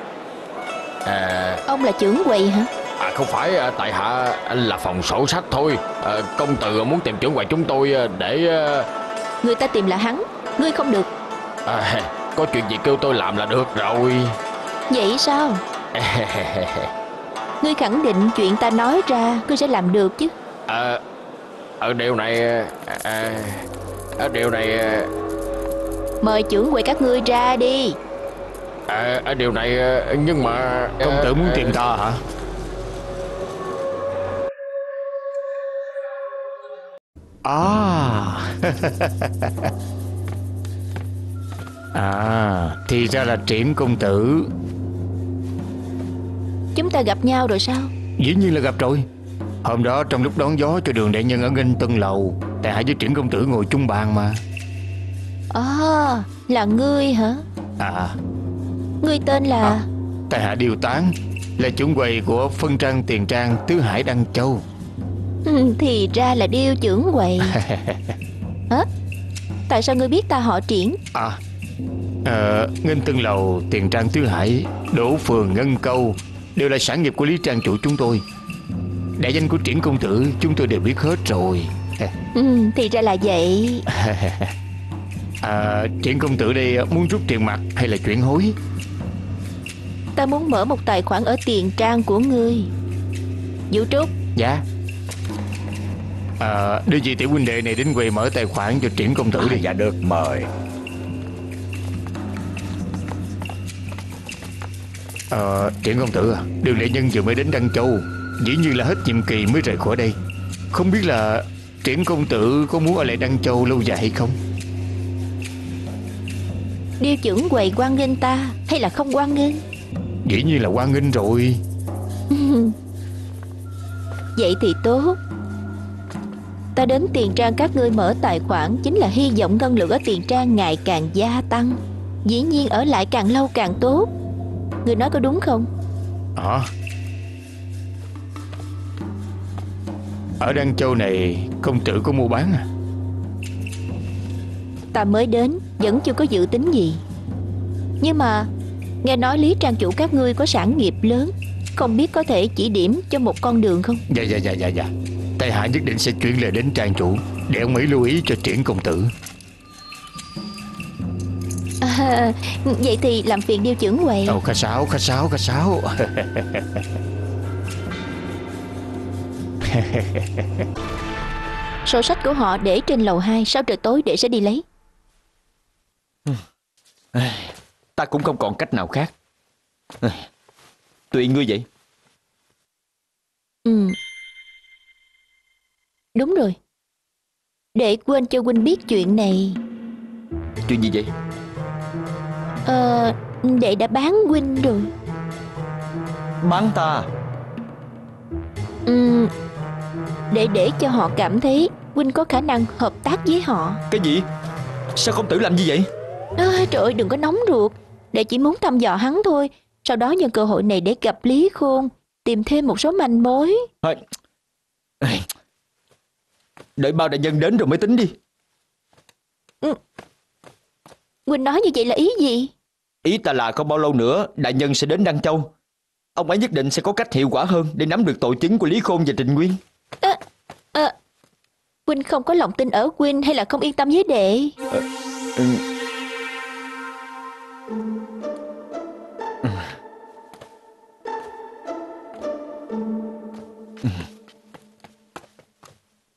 à, Ông là trưởng quầy hả? à không phải à, tại hạ là phòng sổ sách thôi. À, công tử muốn tìm trưởng quầy chúng tôi à, để à, Người ta tìm là hắn, ngươi không được. à, có chuyện gì kêu tôi làm là được rồi. Vậy sao? Ngươi khẳng định chuyện ta nói ra ngươi sẽ làm được chứ? À, ở điều này à, ở điều này Mời trưởng quầy các ngươi ra đi. à, ở điều này nhưng mà Công tử muốn tìm ta hả? À. À, thì ra là Triển công tử. Chúng ta gặp nhau rồi sao? Dĩ nhiên là gặp rồi. Hôm đó trong lúc đón gió cho Đường đại nhân ở Nghênh Tân lầu, tại hạ với Triển công tử ngồi chung bàn mà. À, là ngươi hả? À, Ngươi tên là... à tại hạ Điều Tán, là trưởng quầy của phân trang tiền trang Tứ Hải Đăng Châu. Ừ, thì ra là Điêu trưởng quầy. Hả? Tại sao ngươi biết ta họ Triển? À, ờ, Nghênh Tân lầu, tiền trang Tứ Hải, Đỗ Phường, Ngân Câu đều là sản nghiệp của Lý trang chủ chúng tôi. Đại danh của Triển công tử chúng tôi đều biết hết rồi. Ừ, thì ra là vậy. À, Triển công tử đây muốn rút tiền mặt hay là chuyển hối? Ta muốn mở một tài khoản ở tiền trang của ngươi. Vũ Trúc. Dạ. À, đưa chị tiểu huynh đệ này đến quầy mở tài khoản cho Triển công tử đi. À, dạ được, mời. À, Triển công tử à, Đường đại nhân vừa mới đến Đăng Châu, dĩ nhiên là hết nhiệm kỳ mới rời khỏi đây. Không biết là Triển công tử có muốn ở lại Đăng Châu lâu dài hay không? Điêu trưởng quầy hoan nghênh ta hay là không hoan nghênh? Dĩ nhiên là hoan nghênh rồi. Vậy thì tốt. Ta đến tiền trang các ngươi mở tài khoản chính là hy vọng ngân lượng ở tiền trang ngày càng gia tăng. Dĩ nhiên ở lại càng lâu càng tốt. Ngươi nói có đúng không? À, ở Đăng Châu này công tử có mua bán à? Ta mới đến, vẫn chưa có dự tính gì. Nhưng mà nghe nói Lý trang chủ các ngươi có sản nghiệp lớn, không biết có thể chỉ điểm cho một con đường không? Dạ dạ dạ dạ dạ. Tại hạ nhất định sẽ chuyển lời đến trang chủ để ông ấy lưu ý cho Triển công tử. À, vậy thì làm phiền Điêu trưởng quầy. Ồ, khách sáo khách sáo khách sáo. Sổ sách của họ để trên lầu hai, sau trời tối để sẽ đi lấy. Ta cũng không còn cách nào khác. Tùy ngươi vậy. Ừ. Đúng rồi. Để quên cho huynh biết chuyện này. Chuyện gì vậy? Ờ, đệ đã bán huynh rồi. Bán ta? Ừ. Để để cho họ cảm thấy huynh có khả năng hợp tác với họ. Cái gì? Sao công tử làm như vậy? À, trời ơi, đừng có nóng ruột. Đệ chỉ muốn thăm dò hắn thôi. Sau đó nhân cơ hội này để gặp Lý Khôn, tìm thêm một số manh mối. Đợi bao đại nhân đến rồi mới tính đi. Ừ. Huynh nói như vậy là ý gì? Ý ta là không bao lâu nữa đại nhân sẽ đến Đăng Châu. Ông ấy nhất định sẽ có cách hiệu quả hơn để nắm được tội chứng của Lý Khôn và Trình Nguyên. À, à, huynh không có lòng tin ở huynh hay là không yên tâm với đệ? À, ừ. Ừ.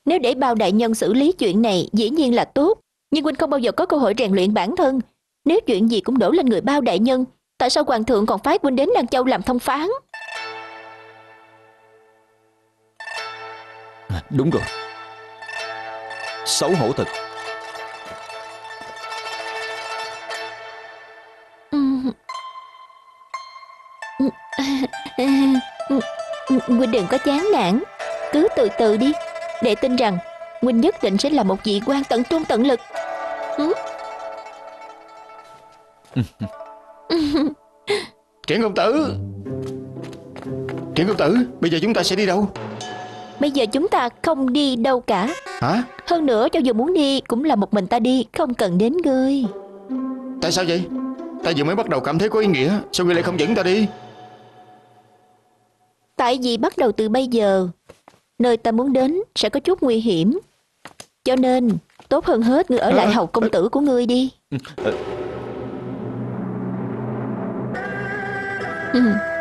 Nếu để Bao đại nhân xử lý chuyện này dĩ nhiên là tốt, nhưng huynh không bao giờ có cơ hội rèn luyện bản thân. Nếu chuyện gì cũng đổ lên người Bao đại nhân, tại sao hoàng thượng còn phái huynh đến Đan Châu làm thông phán? Đúng rồi. Xấu hổ thật. Huynh đừng có chán nản, cứ từ từ đi. Để tin rằng huynh nhất định sẽ là một vị quan tận trung tận lực. Ừ? Triển công tử, Triển công tử, bây giờ chúng ta sẽ đi đâu? Bây giờ chúng ta không đi đâu cả. Hả? Hơn nữa cho dù muốn đi cũng là một mình ta đi, không cần đến ngươi. Tại sao vậy? Ta vừa mới bắt đầu cảm thấy có ý nghĩa, sao ngươi lại không dẫn ta đi? Tại vì bắt đầu từ bây giờ, nơi ta muốn đến sẽ có chút nguy hiểm. Cho nên tốt hơn hết ngươi ở lại hầu công tử của ngươi đi. Ừ.